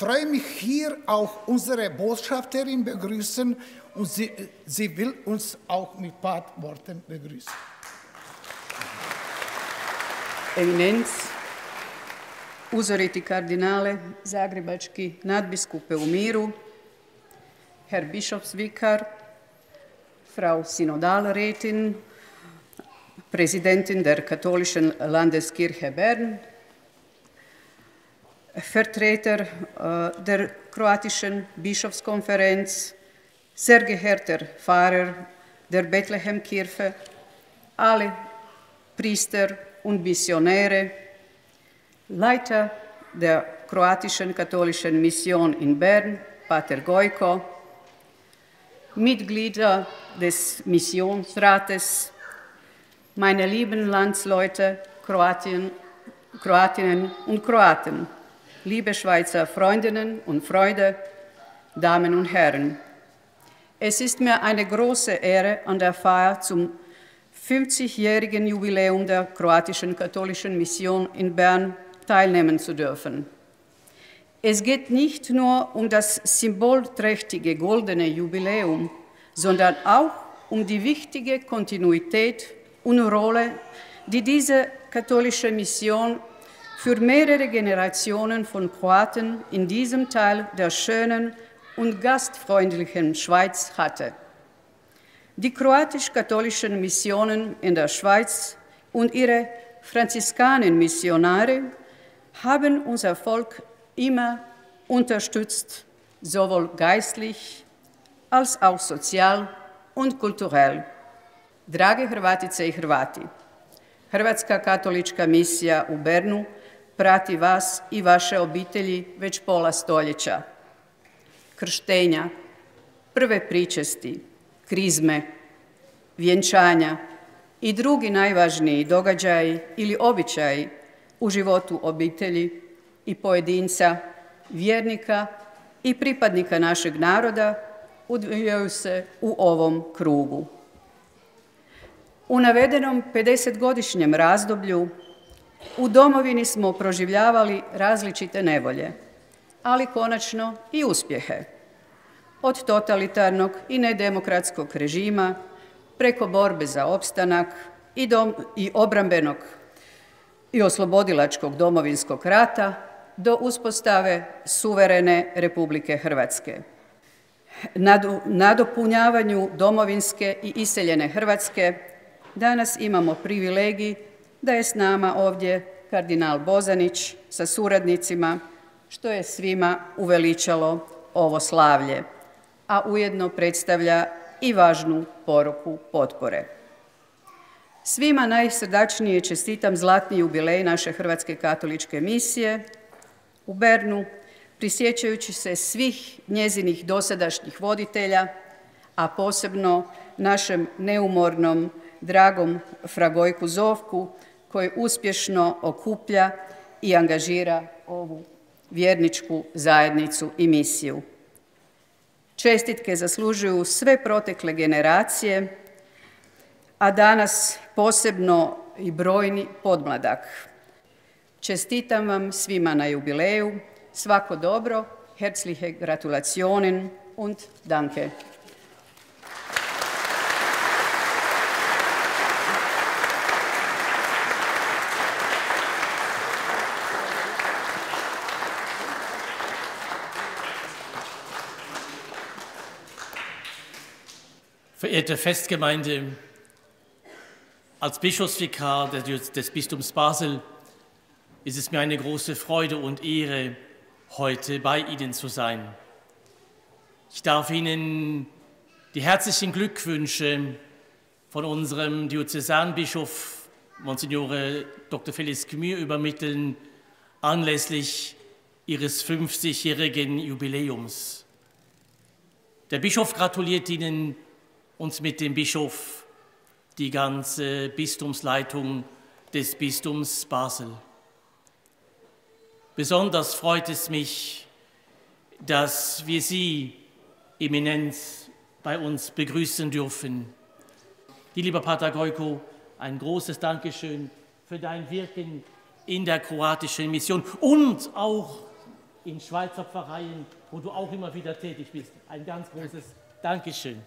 freue mich hier auch unsere Botschafterin begrüßen und sie, sie will uns auch mit ein paar Worten begrüßen. Eminenz, uzoriti kardinale, zagrebački nadbiskupe u miru, Herr Bischofsvikar, Frau Synodalrätin, Präsidentin der Katholischen Landeskirche Bern, Vertreter äh, der kroatischen Bischofskonferenz, sehr geehrter Pfarrer der Bethlehemkirche, alle Priester und Missionäre, Leiter der kroatischen katholischen Mission in Bern, Pater Gojko, Mitglieder des Missionsrates, meine lieben Landsleute, Kroatien, Kroatinnen und Kroaten, liebe Schweizer Freundinnen und Freunde, Damen und Herren. Es ist mir eine große Ehre, an der Feier zum fünfzigjährigen Jubiläum der kroatischen katholischen Mission in Bern teilnehmen zu dürfen. Es geht nicht nur um das symbolträchtige goldene Jubiläum, sondern auch um die wichtige Kontinuität und Rolle, die diese katholische Mission für mehrere Generationen von Kroaten in diesem Teil der schönen und gastfreundlichen Schweiz hatte. Die kroatisch-katholischen Missionen in der Schweiz und ihre Franziskaner-Missionare haben unser Volk immer unterstützt, sowohl geistlich als auch sozial und kulturell. Drage Hrvatice i Hrvati, Hrvatska katolička misija u Bernu prati vas i vaše obitelji već pola stoljeća. Krštenja, prve pričesti, krizme, vjenčanja i drugi najvažniji događaji ili običaji u životu obitelji i pojedinca, vjernika i pripadnika našeg naroda odvijaju se u ovom krugu. U navedenom pedesetgodišnjem razdoblju u domovini smo proživljavali različite nevolje, ali konačno i uspjehe. Od totalitarnog i nedemokratskog režima, preko borbe za opstanak i, dom, i obrambenog i oslobodilačkog domovinskog rata do uspostave suverene Republike Hrvatske. Na nadopunjavanju domovinske i iseljene Hrvatske danas imamo privilegij da je s nama ovdje kardinal Bozanić sa suradnicima, što je svima uveličalo ovo slavlje, a ujedno predstavlja i važnu poruku potpore. Svima najsrdačnije čestitam zlatni jubilej naše Hrvatske katoličke misije u Bernu, prisjećajući se svih njezinih dosadašnjih voditelja, a posebno našem neumornom, dragom fra Gojku Zovku, koji uspješno okuplja i angažira ovu vjerničku zajednicu i misiju. Čestitke zaslužuju sve protekle generacije, a danas posebno i brojni podmladak. Čestitam vam svima na jubileju, svako dobro, herzliche Gratulationen und danke. Verehrte Festgemeinde, als Bischofsvikar des Bistums Basel ist es mir eine große Freude und Ehre, heute bei Ihnen zu sein. Ich darf Ihnen die herzlichen Glückwünsche von unserem Diözesanbischof, Monsignore Doktor Felix Gmür, übermitteln, anlässlich Ihres fünfzigjährigen Jubiläums. Der Bischof gratuliert Ihnen und mit dem Bischof die ganze Bistumsleitung des Bistums Basel. Besonders freut es mich, dass wir Sie, Eminenz, bei uns begrüßen dürfen. Die lieber Pater Gojko, ein großes Dankeschön für dein Wirken in der kroatischen Mission und auch in Schweizer Pfarreien, wo du auch immer wieder tätig bist. Ein ganz großes Dankeschön.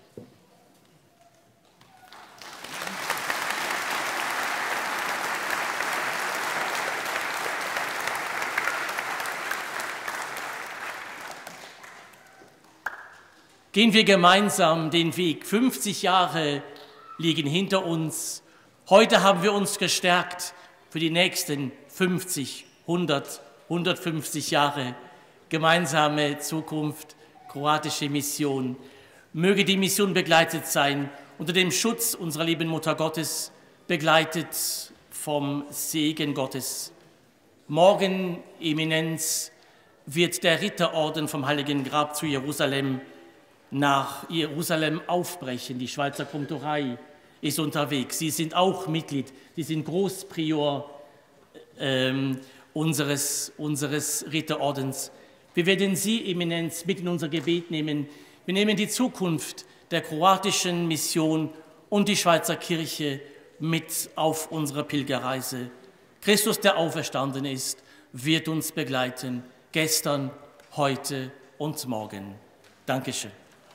Gehen wir gemeinsam den Weg. fünfzig Jahre liegen hinter uns. Heute haben wir uns gestärkt für die nächsten fünfzig, hundert, hundertfünfzig Jahre. Gemeinsame Zukunft, kroatische Mission. Möge die Mission begleitet sein unter dem Schutz unserer lieben Mutter Gottes, begleitet vom Segen Gottes. Morgen, Eminenz, wird der Ritterorden vom Heiligen Grab zu Jerusalem nach Jerusalem aufbrechen. Die Schweizer Komturei ist unterwegs. Sie sind auch Mitglied, Sie sind Großprior ähm, unseres, unseres Ritterordens. Wir werden Sie, Eminenz, mit in unser Gebet nehmen. Wir nehmen die Zukunft der kroatischen Mission und die Schweizer Kirche mit auf unserer Pilgerreise. Christus, der auferstanden ist, wird uns begleiten, gestern, heute und morgen. Dankeschön.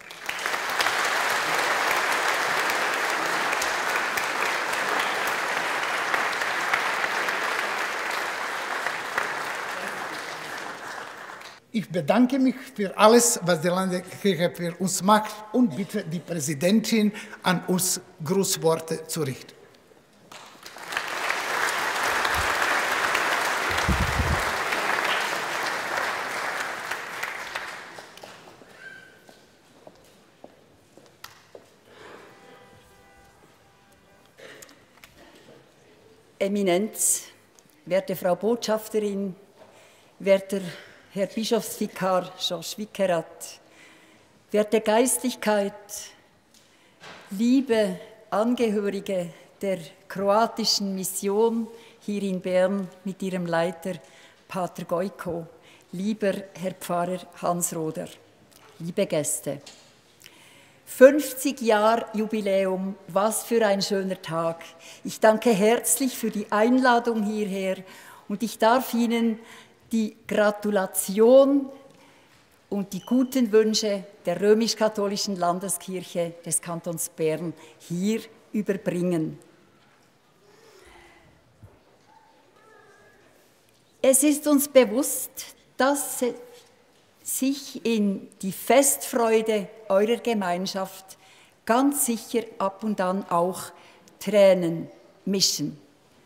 Ich bedanke mich für alles, was die Landeskirche für uns macht und bitte die Präsidentin, an uns Grußworte zu richten. Eminenz, werte Frau Botschafterin, werter Herr Bischofsvikar George Wickerath, werte Geistlichkeit, liebe Angehörige der kroatischen Mission hier in Bern mit ihrem Leiter Pater Gojko, lieber Herr Pfarrer Hans Roder, liebe Gäste. fünfzig Jahre Jubiläum, was für ein schöner Tag. Ich danke herzlich für die Einladung hierher und ich darf Ihnen die Gratulation und die guten Wünsche der römisch-katholischen Landeskirche des Kantons Bern hier überbringen. Es ist uns bewusst, dass sich in die Festfreude eurer Gemeinschaft ganz sicher ab und an auch Tränen mischen.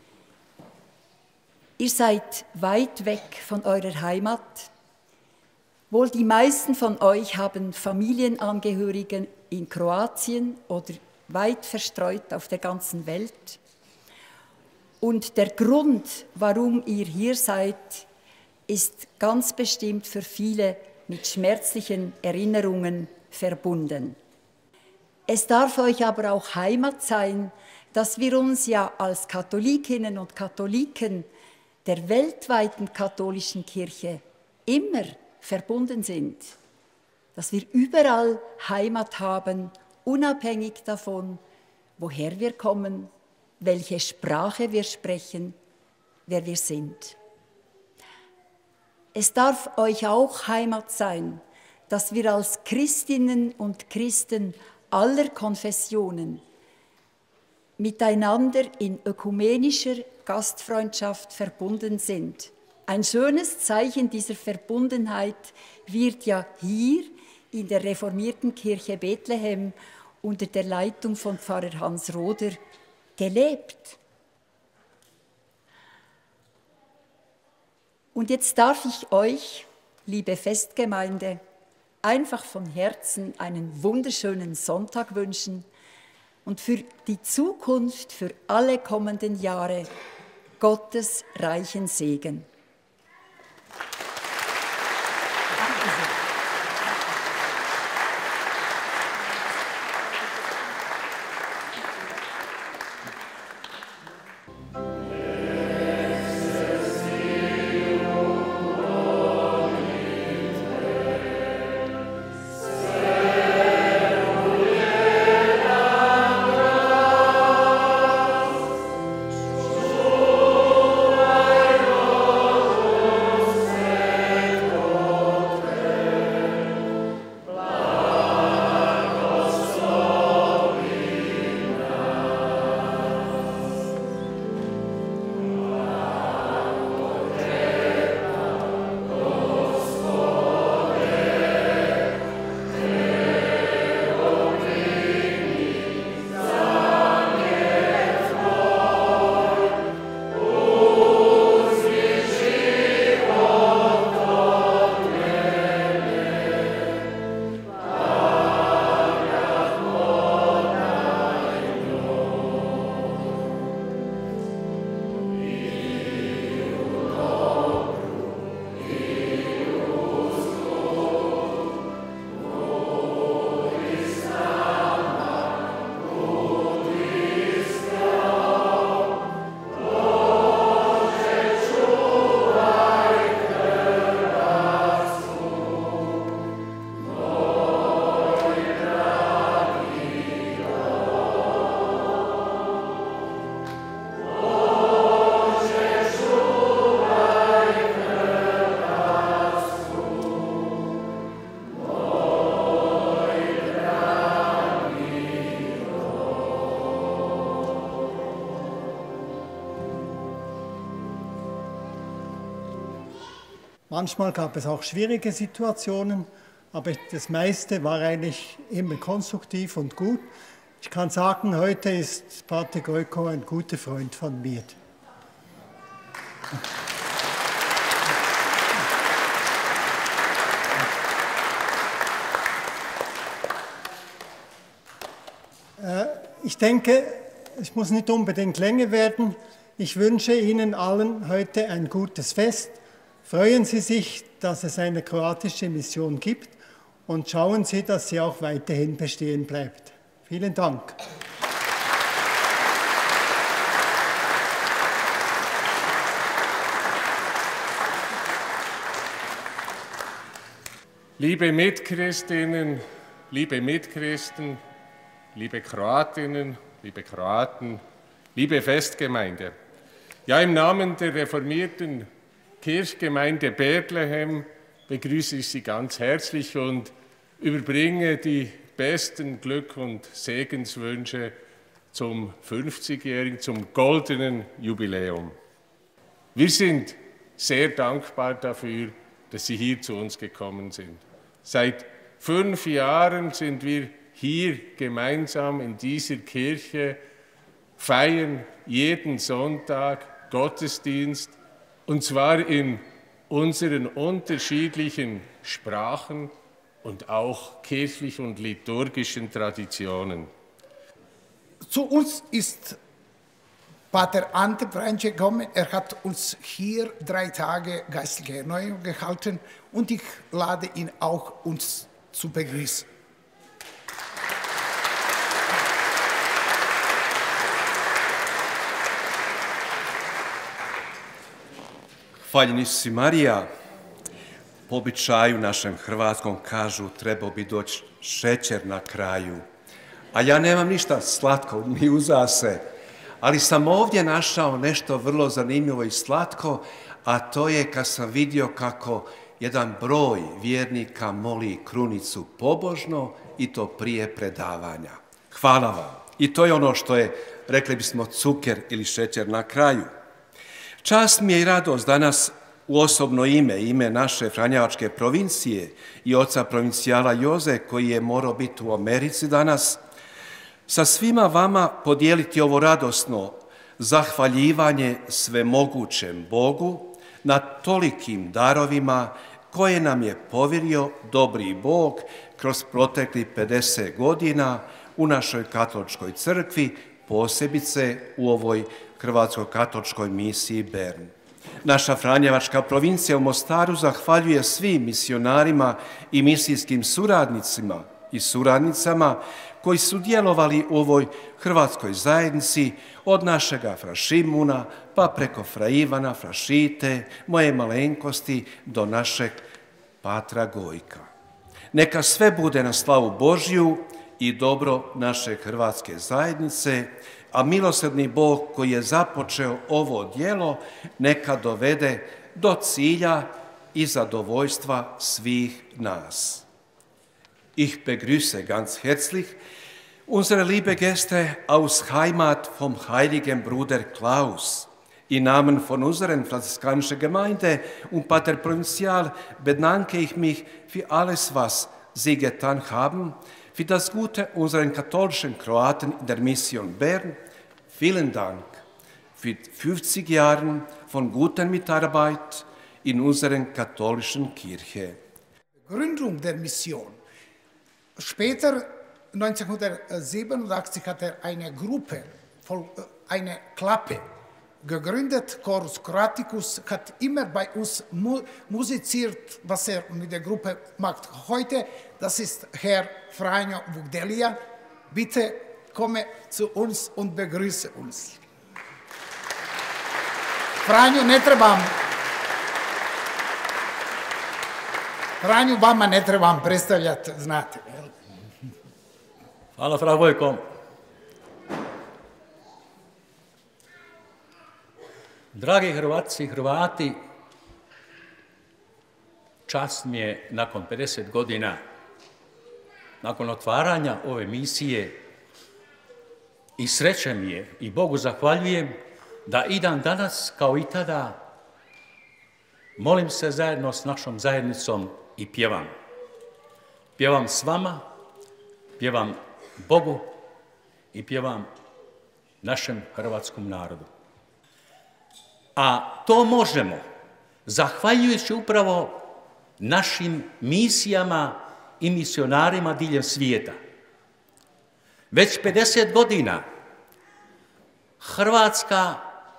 Ihr seid weit weg von eurer Heimat. Wohl die meisten von euch haben Familienangehörige in Kroatien oder weit verstreut auf der ganzen Welt. Und der Grund, warum ihr hier seid, ist ganz bestimmt für viele mit schmerzlichen Erinnerungen verbunden. Es darf euch aber auch Heimat sein, dass wir uns ja als Katholikinnen und Katholiken der weltweiten katholischen Kirche immer verbunden sind, dass wir überall Heimat haben, unabhängig davon, woher wir kommen, welche Sprache wir sprechen, wer wir sind. Es darf euch auch Heimat sein, dass wir als Christinnen und Christen aller Konfessionen miteinander in ökumenischer Gastfreundschaft verbunden sind. Ein schönes Zeichen dieser Verbundenheit wird ja hier in der reformierten Kirche Bethlehem unter der Leitung von Pfarrer Hans Roder gelebt. Und jetzt darf ich euch, liebe Festgemeinde, einfach von Herzen einen wunderschönen Sonntag wünschen und für die Zukunft, für alle kommenden Jahre Gottes reichen Segen. Amen. Manchmal gab es auch schwierige Situationen, aber das meiste war eigentlich immer konstruktiv und gut. Ich kann sagen, heute ist Pater Gojko ein guter Freund von mir. Ich denke, es muss nicht unbedingt länger werden. Ich wünsche Ihnen allen heute ein gutes Fest. Freuen Sie sich, dass es eine kroatische Mission gibt und schauen Sie, dass sie auch weiterhin bestehen bleibt. Vielen Dank. Liebe Mitchristinnen, liebe Mitchristen, liebe Kroatinnen, liebe Kroaten, liebe Festgemeinde. Ja, im Namen der reformierten Kirchgemeinde Bethlehem begrüße ich Sie ganz herzlich und überbringe die besten Glück- und Segenswünsche zum fünfzigjährigen, zum goldenen Jubiläum. Wir sind sehr dankbar dafür, dass Sie hier zu uns gekommen sind. Seit fünf Jahren sind wir hier gemeinsam in dieser Kirche, feiern jeden Sonntag Gottesdienst, und zwar in unseren unterschiedlichen Sprachen und auch kirchlichen und liturgischen Traditionen. Zu uns ist Pater Ante Pranjc gekommen. Er hat uns hier drei Tage geistliche Erneuerung gehalten und ich lade ihn auch, uns zu begrüßen. Hvaljeni si Marija, po običaju našem hrvatskom kažu trebao bi doći šećer na kraju. A ja nemam ništa slatko, ni uza se, ali sam ovdje našao nešto vrlo zanimljivo i slatko, a to je kad sam vidio kako jedan broj vjernika moli krunicu pobožno i to prije predavanja. Hvala vam. I to je ono što je, rekli bismo, cuker ili šećer na kraju. Čast mi je i radost danas u osobno ime, ime naše Franjevačke provincije i oca provincijala Joze, koji je morao biti u Americi danas, sa svima vama podijeliti ovo radosno zahvaljivanje svemogućem Bogu na tolikim darovima koje nam je povjerio dobri Bog kroz proteklih pedeset godina u našoj katoličkoj crkvi, posebice u ovoj Hrvatsko-katoličkoj misiji Bern. Naša Franjevačka provincija u Mostaru zahvaljuje svim misionarima i misijskim suradnicima i suradnicama koji su djelovali u ovoj hrvatskoj zajednici od našega Fra Šimuna pa preko Fra Ivana, Fra Šite, moje malenkosti do našeg Patra Gojka. Neka sve bude na slavu Božju i dobro naše hrvatske zajednice, a milosrdni Bog koji je započeo ovo djelo neka dovede do cilja i zadovoljstva svih nas. Ich begrüße ganz herzlich unsere liebe Gäste aus Heimat vom heiligen Bruder Klaus. Im Namen von unseren franziskanischen Gemeinde und Pater Provinzial bedanke ich mich für alles, was Sie getan haben, für das Gute unseren katholischen Kroaten in der Mission Bern. Vielen Dank für fünfzig Jahre von guter Mitarbeit in unserer katholischen Kirche. Gründung der Mission. Später, neunzehnhundertsiebenundachtzig, hat er eine Gruppe, eine Klappe gegründet. Chorus Kroaticus hat immer bei uns mu musiziert, was er mit der Gruppe macht. Heute, das ist Herr Franjo Vukdelija. Bitte komme zu uns und begrüße uns. Franjo, ne trebam, Franjo, vama ne trebam predstavljati, znate. Hvala, Fra Gojko. Dragi Hrvatci i Hrvati, čast mi je nakon pedeset godina, nakon otvaranja ove misije, i sreće mi je i Bogu zahvaljujem da i dan danas, kao i tada, molim se zajedno s našom zajednicom i pjevam. Pjevam s vama, pjevam Bogu i pjevam našem hrvatskom narodu. A to možemo zahvaljujući upravo našim misijama i misionarima diljem svijeta. Već pedeset godina Hrvatska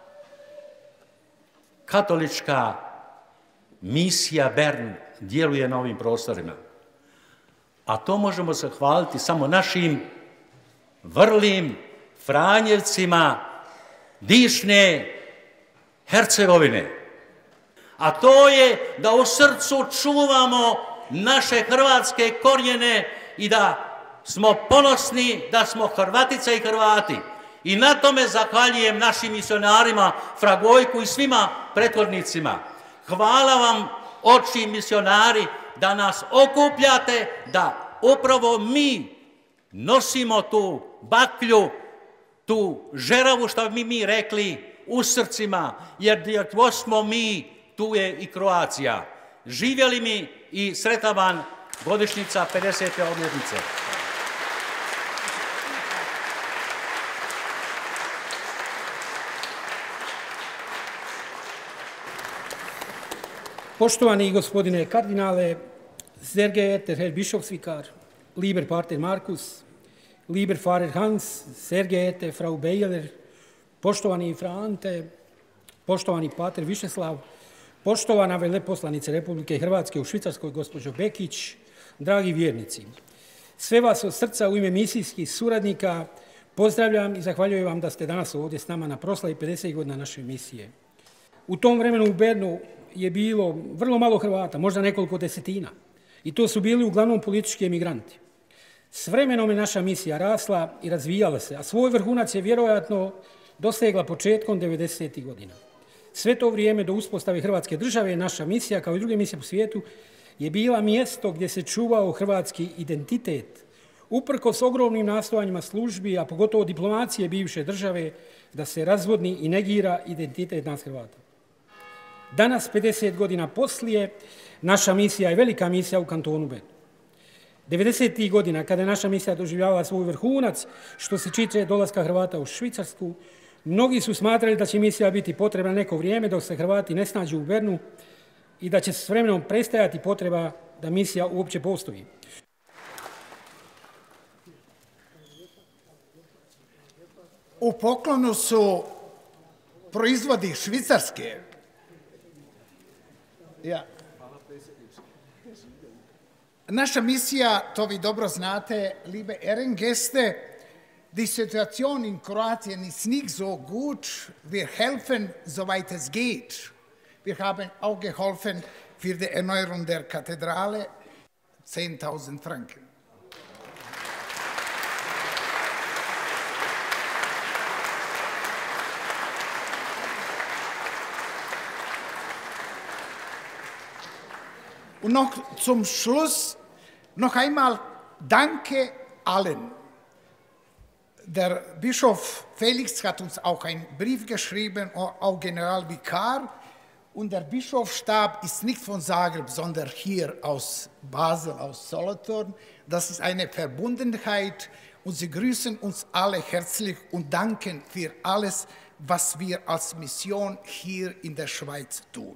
katolička misija Bern djeluje na ovim prostorima. A to možemo zahvaliti samo našim vrlim Franjevcima dišne Hercegovine. A to je da u srcu čuvamo naše hrvatske korijene i da smo ponosni da smo Hrvatica i Hrvati. I na tome zahvaljujem našim misionarima, Fra Gojku i svima prethodnicima. Hvala vam, oči misionari, da nas okupljate, da upravo mi nosimo tu baklju, tu žeravu, što bi mi rekli, u srcima, jer gdje smo mi, tu je i Kroacija. Živjeli mi i sretan vam godišnjica pedesete obljetnice. Poštovani gospodine kardinale, sehr geehrter Herr Bischofsvikar, lieber Pater Markus, lieber Pfarrer Hans, sehr geehrte Frau Bejler, poštovani Fra Ante, poštovani Pater Višeslav, poštovana veleposlanice Republike Hrvatske u Švicarskoj, gospođo Bekić, dragi vjernici. Sve vas od srca u ime misijskih suradnika pozdravljam i zahvaljujem vam da ste danas ovdje s nama na proslavi pedeset godina naše misije. U tom vremenu u Bernu je bilo vrlo malo Hrvata, možda nekoliko desetina. I to su bili uglavnom politički emigranti. S vremenom je naša misija rasla i razvijala se, a svoj vrhunac je vjerojatno dosegla početkom devedesetih godina. Sve to vrijeme do uspostave Hrvatske države naša misija, kao i druge misije po svijetu, je bila mjesto gdje se čuvao hrvatski identitet, uprkos ogromnim nastojanjima službi, a pogotovo diplomacije bivše države, da se razvodni i negira identitet nas Hrvata. Danas, pedeset godina poslije, naša misija je velika misija u kantonu Bernu. devedesetih godina, kada je naša misija doživljavala svoj vrhunac, što se tiče dolaska Hrvata u Švicarsku, mnogi su smatrali da će misija biti potrebna neko vrijeme dok se Hrvati ne snađu u Bernu i da će s vremenom prestajati potreba da misija uopće postoji. U poklonu su proizvodi Švicarske. Ja. Naša misija, to vi dobro znate, liebe Ehrengäste, die Situation in Kroatien ist nicht so gut. Wir helfen, soweit es geht. Wir haben auch geholfen für die Erneuerung der Kathedrale, zehntausend Franken. Und noch zum Schluss noch einmal Danke allen. Der Bischof Felix hat uns auch einen Brief geschrieben, auch Generalvikar. Und der Bischofsstab ist nicht von Zagreb, sondern hier aus Basel, aus Solothurn. Das ist eine Verbundenheit. Und sie grüßen uns alle herzlich und danken für alles, was wir als Mission hier in der Schweiz tun.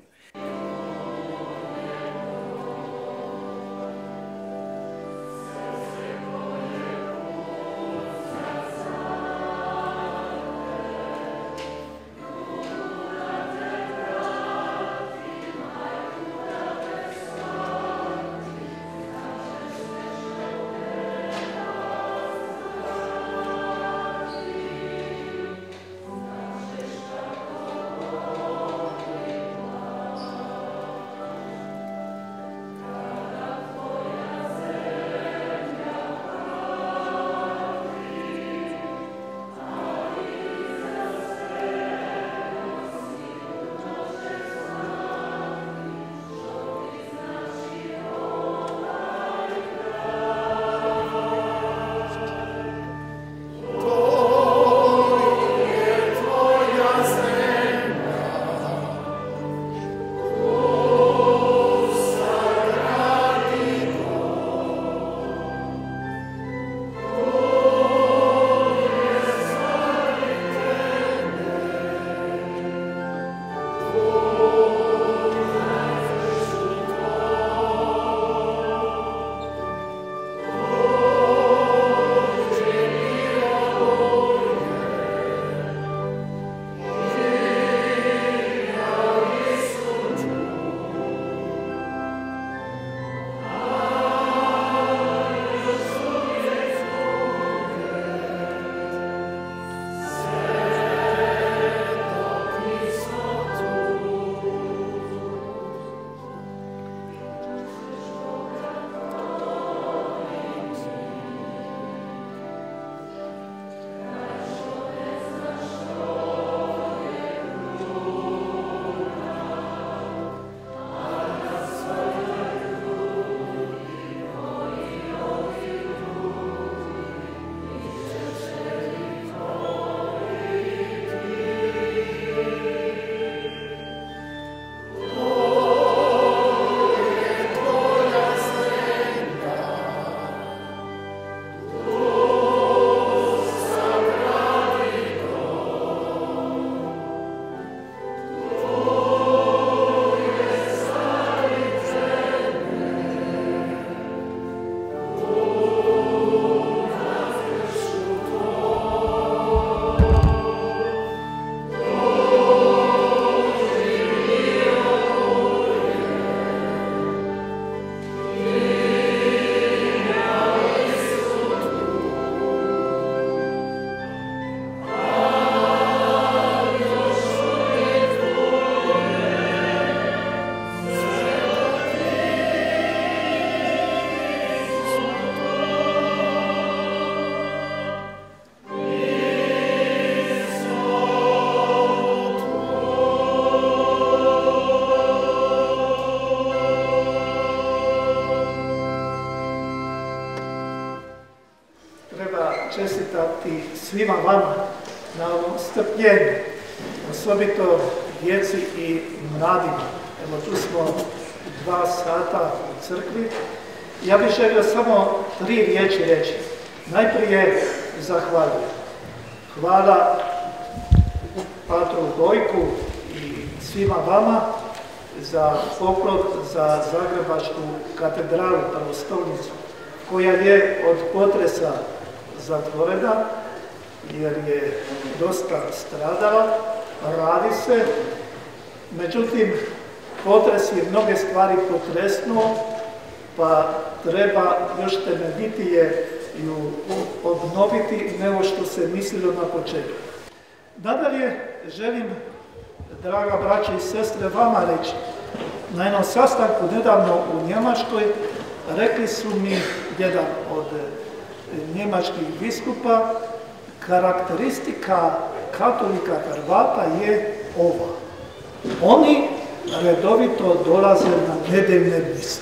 čestitati svima vama na ovom strpljenju, osobito djeci i mladima. Evo tu smo dva sata u crkvi. Ja bih želio samo tri riječi reći. Najprije zahvaljujem. Hvala patru Gojku i svima vama za poklon za Zagrebačku katedralu, prvostolnicu, koja je od potresa zatvorena, jer je dosta stradala, radi se. Međutim, potres je mnoge stvari potresnuo, pa treba još temeljitije ju obnoviti nego što se mislilo na početku. Nadalje, želim, draga braća i sestre, vama reći, na jednom sastanku nedavno u Njemačkoj rekli su mi jedan od njemačkih biskupa, karakteristika katolika Hrvata je ova. Oni redovito dolaze na nedeljne mise.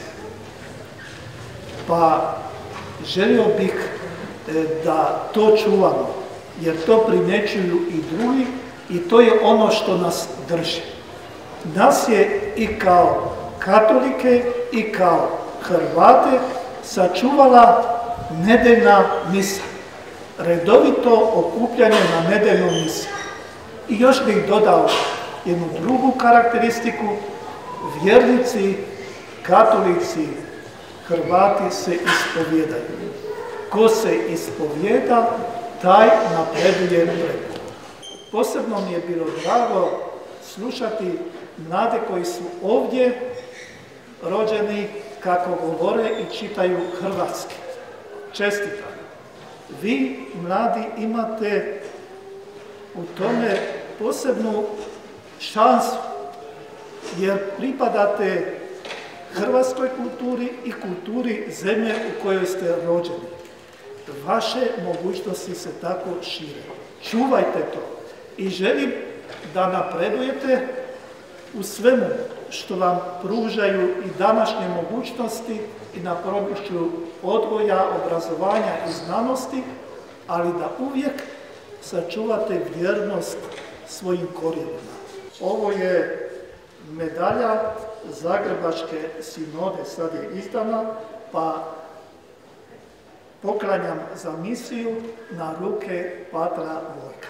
Pa želio bih da to čuvamo, jer to primjećuju i drugi i to je ono što nas drži. Nas je i kao katolike i kao Hrvate sačuvala nedeljna misa, redovito okupljanje na nedeljnu misu. I još bih dodao jednu drugu karakteristiku, vjernici, katolici, Hrvati se ispovjedaju. Ko se ispovjeda, taj napreduje preko. Posebno mi je bilo drago slušati mlade koji su ovdje rođeni, kako govore i čitaju hrvatski. Čestitam. Vi, mladi, imate u tome posebnu šansu, jer pripadate hrvatskoj kulturi i kulturi zemlje u kojoj ste rođeni. Vaše mogućnosti se tako šire. Čuvajte to i želim da napredujete u svemu što vam pružaju i današnje mogućnosti i na području odgoja, obrazovanja i znanosti, ali da uvijek sačuvate vjernost svojim korijenima. Ovo je medalja Zagrebačke sinode, sad je izdana, pa poklanjam za misiju na ruke patra Vojka.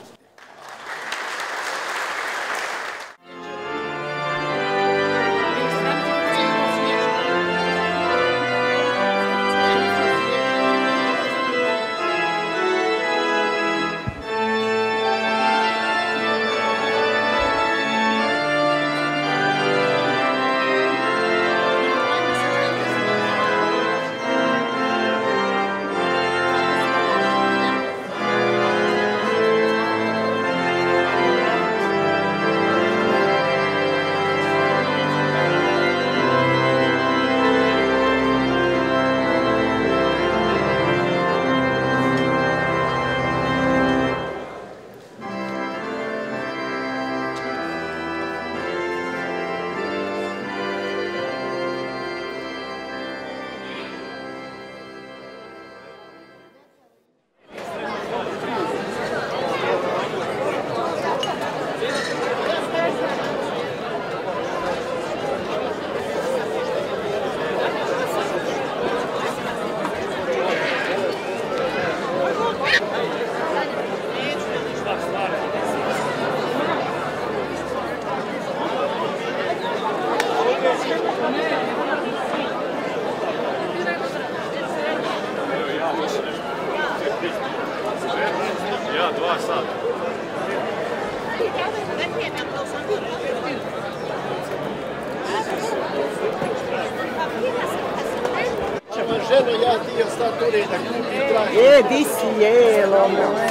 E, di cielo,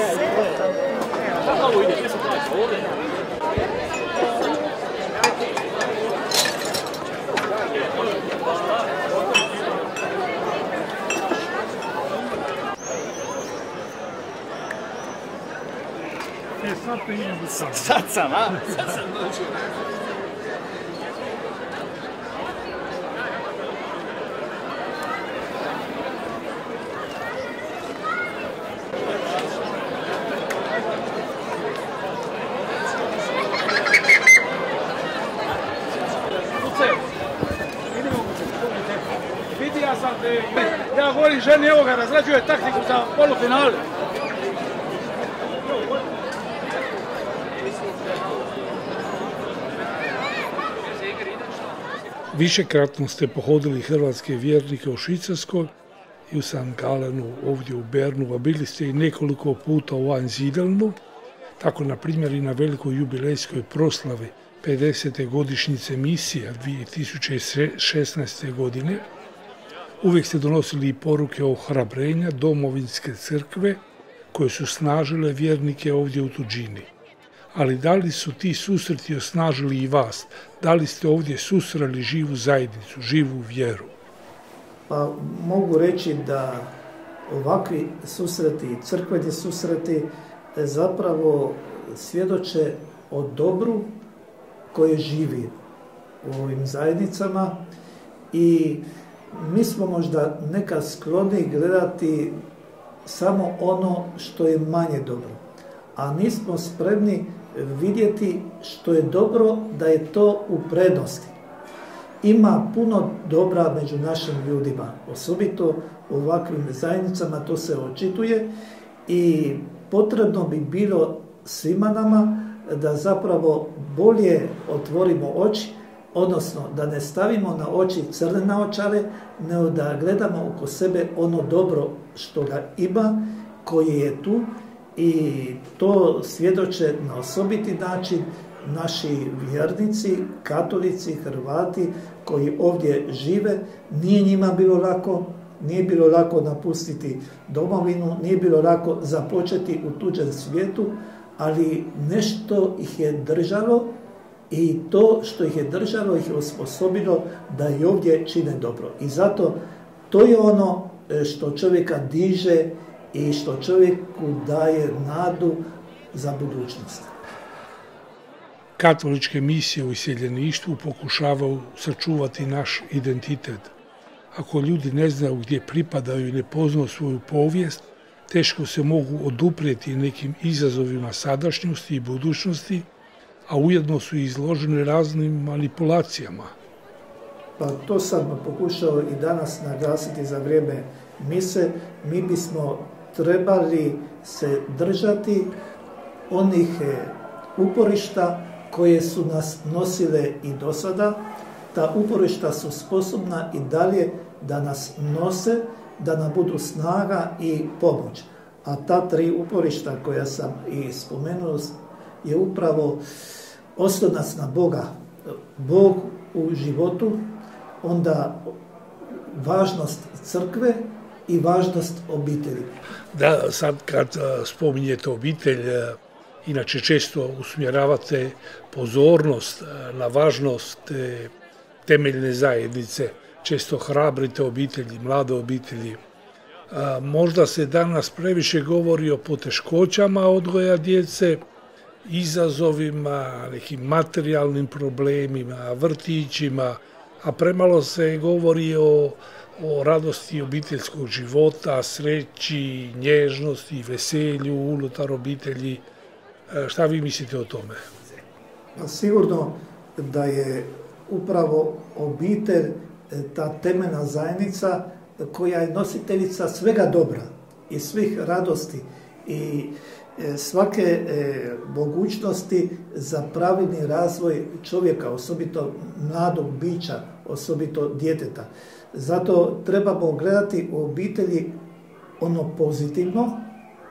Sad sam, a? Sad sam dođu. govori ženi, evo ga, razrađuje taktiku za polufinale. Višekratno ste pohodili hrvatske vjernike u Švicarskoj i u Sankt Galenu ovdje u Bernu, a bili ste i nekoliko puta u Einsiedelnu, tako na primjer i na velikoj jubilejskoj proslavi pedesete godišnjice misija dvije tisuće šesnaeste. godine. Uvijek ste donosili i poruke ohrabrenja domovinske crkve koje su snažile vjernike ovdje u tuđini. Ali da li su ti susreti osnažili i vas? Da li ste ovdje susreli živu zajednicu, živu vjeru? Pa mogu reći da ovakvi susreti, crkveni susreti, zapravo svjedoče o dobru koje živi u ovim zajednicama i mi smo možda nekad skloni gledati samo ono što je manje dobro, a nismo spremni vidjeti što je dobro, da je to u prednosti. Ima puno dobra među našim ljudima, osobito u ovakvim zajednicama to se očituje i potrebno bi bilo svima nama da zapravo bolje otvorimo oči, odnosno da ne stavimo na oči crne naočare, nego da gledamo oko sebe ono dobro što ga ima, koje je tu i to svjedoče na osobiti način naši vjernici, katolici, Hrvati koji ovdje žive. Nije njima bilo lako, nije bilo lako napustiti domovinu, nije bilo lako započeti u tuđem svijetu, ali nešto ih je držalo i to što ih je držalo ih je osposobilo da i ovdje čine dobro. I zato to je ono što čovjeka diže i što čovjeku daje nadu za budućnost. Katoličke misije u iseljeništvu pokušavaju sačuvati naš identitet. Ako ljudi ne znaju gdje pripadaju i ne poznaju svoju povijest, teško se mogu oduprijeti nekim izazovima sadašnjosti i budućnosti, a ujedno su izloženi raznim manipulacijama. Pa to sam pokušao i danas naglasiti za vrijeme mise. Mi bismo trebali se držati onih uporišta koje su nas nosile i do sada. Ta uporišta su sposobna i dalje da nas nose, da nam budu snaga i pomoć. A ta tri uporišta koja sam i spomenuo je upravo oslonac na Boga. Bog u životu, onda važnost crkve i važnost obitelji. Da, sad kad spominjete obitelj, inače često usmjeravate pozornost na važnost temeljne zajednice, često hrabrite obitelji, mlade obitelji. Možda se danas previše govori o poteškoćama odgoja djece, izazovima, nekim materijalnim problemima, vrtićima, a premalo se govori o, o radosti obiteljskog života, sreći, nježnosti, veselju unutar obitelji. Šta vi mislite o tome? Sigurno da je upravo obitelj ta temeljna zajednica koja je nositeljica svega dobra i svih radosti i svake mogućnosti za pravilni razvoj čovjeka, osobito mladog bića, osobito djeteta. Zato trebamo gledati u obitelji ono pozitivno,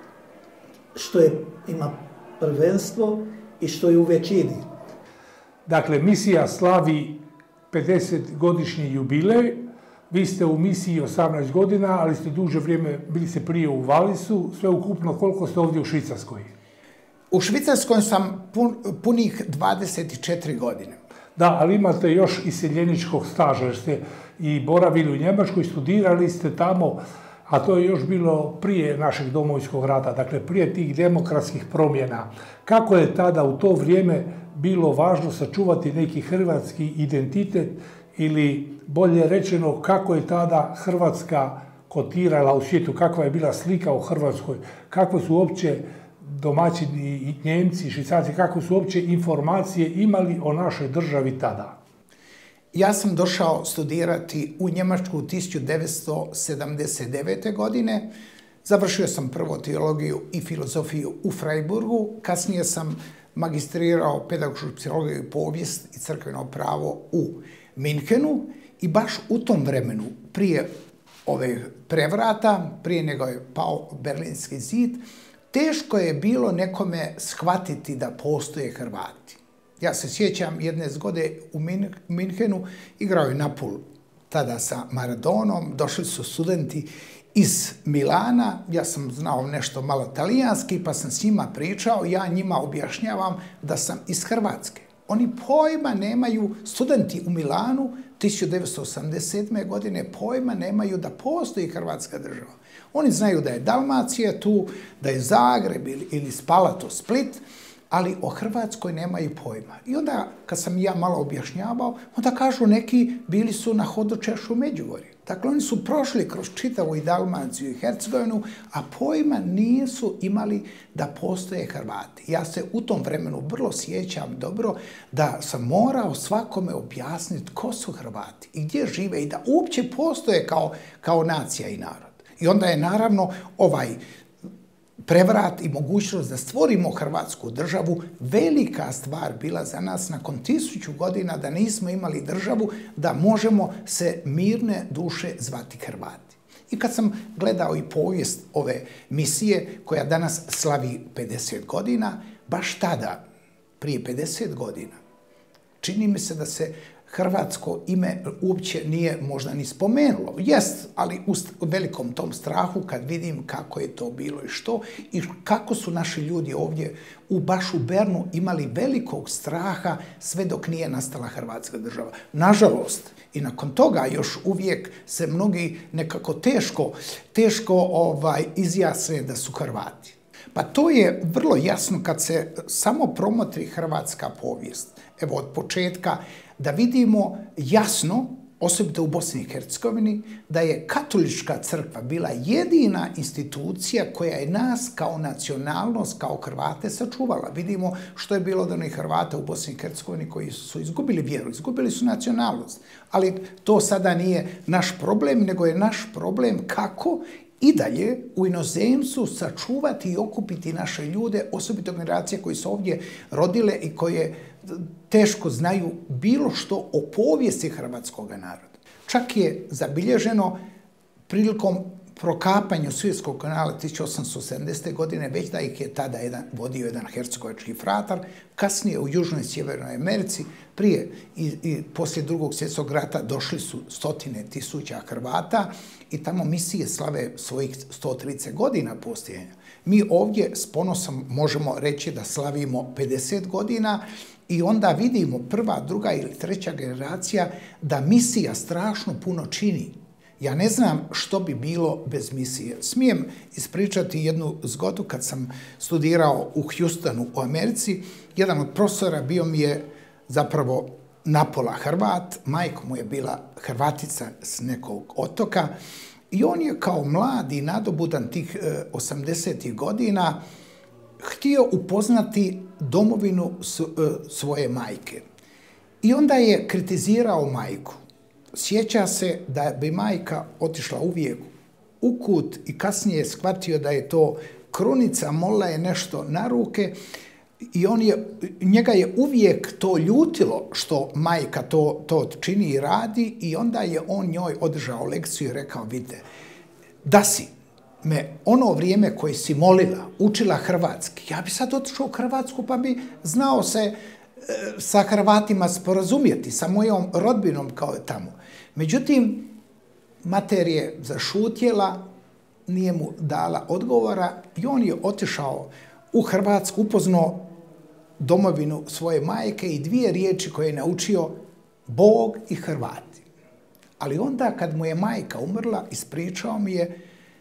što je, ima prvenstvo i što je u većini. Dakle, misija slavi pedesetogodišnji jubilej. Vi ste u misiji osamnaest godina, ali ste duže vrijeme, bili ste prije u Valisu. Sve ukupno, koliko ste ovdje u Švicarskoj? U Švicarskoj sam pun, punih dvadeset četiri godine. Da, ali imate još iseljeničkog staža, jer ste i boravili u Njemačkoj, studirali ste tamo, a to je još bilo prije našeg domovinskog rata, dakle prije tih demokratskih promjena. Kako je tada u to vrijeme bilo važno sačuvati neki hrvatski identitet ili bolje rečeno kako je tada Hrvatska kotirala u svijetu, kakva je bila slika u Hrvatskoj, kakve su uopće domaćini i Njemci i Švicarci, kakve su uopće informacije imali o našoj državi tada? ja sam došao studirati u Njemačku tisuću devetsto sedamdeset devete. godine. Završio sam prvo teologiju i filozofiju u Freiburgu, kasnije sam magistrirao pedagošku psihologiju i povijest i crkveno pravo u Minhenu i baš u tom vremenu, prije ove prevrata, prije nego je pao Berlinski zid, teško je bilo nekome shvatiti da postoje Hrvati. Ja se sjećam jedne zgode u Minhenu, igrao je Napul tada sa Maradonom, došli su studenti iz Milana, ja sam znao nešto malo talijanski, pa sam s njima pričao, ja njima objašnjavam da sam iz Hrvatske. Oni pojma nemaju, studenti u Milanu tisuću devetsto osamdeset sedme. godine pojma nemaju da postoji Hrvatska država. Oni znaju da je Dalmacija tu, da je Zagreb ili, ili Spalato, Split, ali o Hrvatskoj nemaju pojma. I onda, kad sam ja malo objašnjavao, onda kažu neki bili su na hodočešu u Međugorju. Dakle, oni su prošli kroz čitavu i Dalmaciju i Hercegovinu, a pojma nisu imali da postoje Hrvati. Ja se u tom vremenu vrlo sjećam dobro da sam morao svakome objasniti ko su Hrvati i gdje žive i da uopće postoje kao, kao nacija i narod. I onda je naravno ovaj prevrat i mogućnost da stvorimo Hrvatsku državu velika stvar bila za nas nakon tisuću godina da nismo imali državu, da možemo se mirne duše zvati Hrvati. I kad sam gledao i povijest ove misije koja danas slavi pedeset godina, baš tada, prije pedeset godina, čini mi se da se hrvatsko ime uopće nije možda ni spomenulo. Jest, ali u velikom tom strahu kad vidim kako je to bilo i što i kako su naši ljudi ovdje u baš u Bernu imali velikog straha sve dok nije nastala Hrvatska država. Nažalost, i nakon toga još uvijek se mnogi nekako teško, teško ovaj, izjasne da su Hrvati. Pa to je vrlo jasno kad se samo promotri hrvatska povijest. Evo, od početka da vidimo jasno, osobito u Bosni i Hercegovini, da je katolička crkva bila jedina institucija koja je nas kao nacionalnost, kao Hrvate sačuvala. Vidimo što je bilo od onih Hrvata u Bosni i Hercegovini koji su izgubili vjeru, izgubili su nacionalnost. Ali to sada nije naš problem, nego je naš problem kako i dalje u inozemstvu sačuvati i okupiti naše ljude, osobito generacije koji su ovdje rodile i koje teško znaju bilo što o povijesti hrvatskog naroda. Čak je zabilježeno prilikom prokapanja Suetskog kanala tisuću osamsto sedamdesete. godine, već da ih je tada jedan, vodio jedan hercegovački fratar, kasnije u Južnoj i Sjevernoj Americi, prije i, i poslije drugog svjetskog rata došli su stotine tisuća Hrvata i tamo misije slave svojih sto trideset godina postojanja. Mi ovdje s ponosom možemo reći da slavimo pedeset godina i onda vidimo prva, druga ili treća generacija da misija strašno puno čini. Ja ne znam što bi bilo bez misije. Smijem ispričati jednu zgodu kad sam studirao u Houstonu u Americi. Jedan od profesora bio mi je zapravo napola Hrvat, majka mu je bila Hrvatica s nekog otoka i on je kao mladi nadobudan tih osamdesetih godina htio upoznati domovinu svoje majke. I onda je kritizirao majku. Sjeća se da bi majka otišla uvijek u kut i kasnije je shvatio da je to krunica, molila je nešto na ruke i on je, njega je uvijek to ljutilo što majka to, to čini i radi i onda je on njoj održao lekciju i rekao, vidite, da si me ono vrijeme koje si molila, učila hrvatski, ja bi sad otišao u Hrvatsku pa bi znao se sa Hrvatima sporazumjeti, sa mojom rodbinom kao je tamo. Međutim, mater je zašutjela, nije mu dala odgovora i on je otišao u Hrvatsku, upoznao domovinu svoje majke i dvije riječi koje je naučio, Bog i Hrvati. Ali onda kad mu je majka umrla, ispričao mi je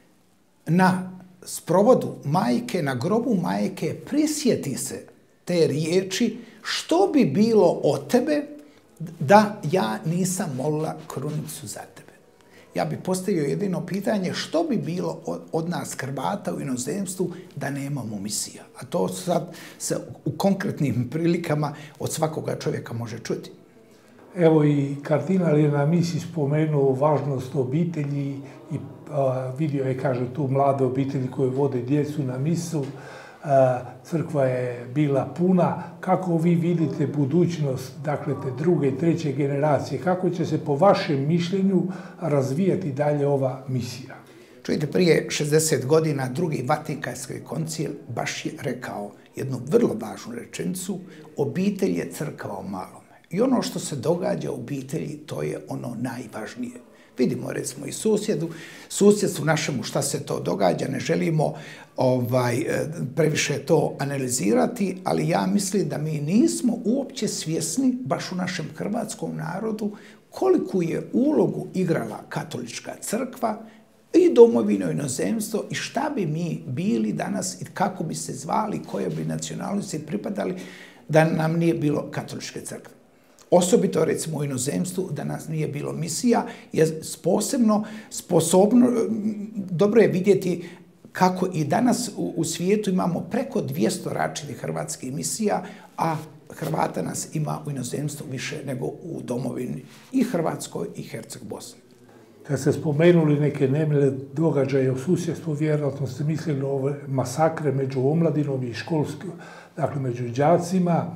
na sprovodu majke, na grobu majke, prisjeti se te riječi, što bi bilo od tebe da ja nisam molila krunicu za tebe. Ja bih postavio jedino pitanje što bi bilo od nas Hrvata u inozemstvu da nemamo misija. A to sad se u konkretnim prilikama od svakoga čovjeka može čuti. Evo i kardinal je na misi spomenuo važnost obitelji i a, vidio je, kaže, tu mlade obitelji koje vode djecu na misu. A, crkva je bila puna. Kako vi vidite budućnost, dakle, te druge i treće generacije? Kako će se po vašem mišljenju razvijati dalje ova misija? Čujte, prije šezdeset godina drugi Vatikanski koncil baš je rekao jednu vrlo važnu rečenicu: obitelj je crkva u malome. I ono što se događa u obitelji, to je ono najvažnije. Vidimo, recimo, i susjedu, susjedstvu našemu šta se to događa, ne želimo ovaj, previše to analizirati, ali ja mislim da mi nismo uopće svjesni, baš u našem hrvatskom narodu, koliku je ulogu igrala katolička crkva i domovino, inozemstvo, i šta bi mi bili danas i kako bi se zvali, koje bi nacionalnosti pripadali da nam nije bilo katoličke crkve. Osobito, recimo, u inozemstvu, da nas nije bilo misija, je posebno sposobno, dobro je vidjeti kako i danas u, u svijetu imamo preko dvjesto različitih hrvatskih misija, a Hrvata nas ima u inozemstvu više nego u domovini i Hrvatskoj i Herceg Bosni. Kad ste spomenuli neke nemile događaje u susjedstvu, vjerojatno ste mislili ove masakre među omladinom i školskim, dakle među đacima.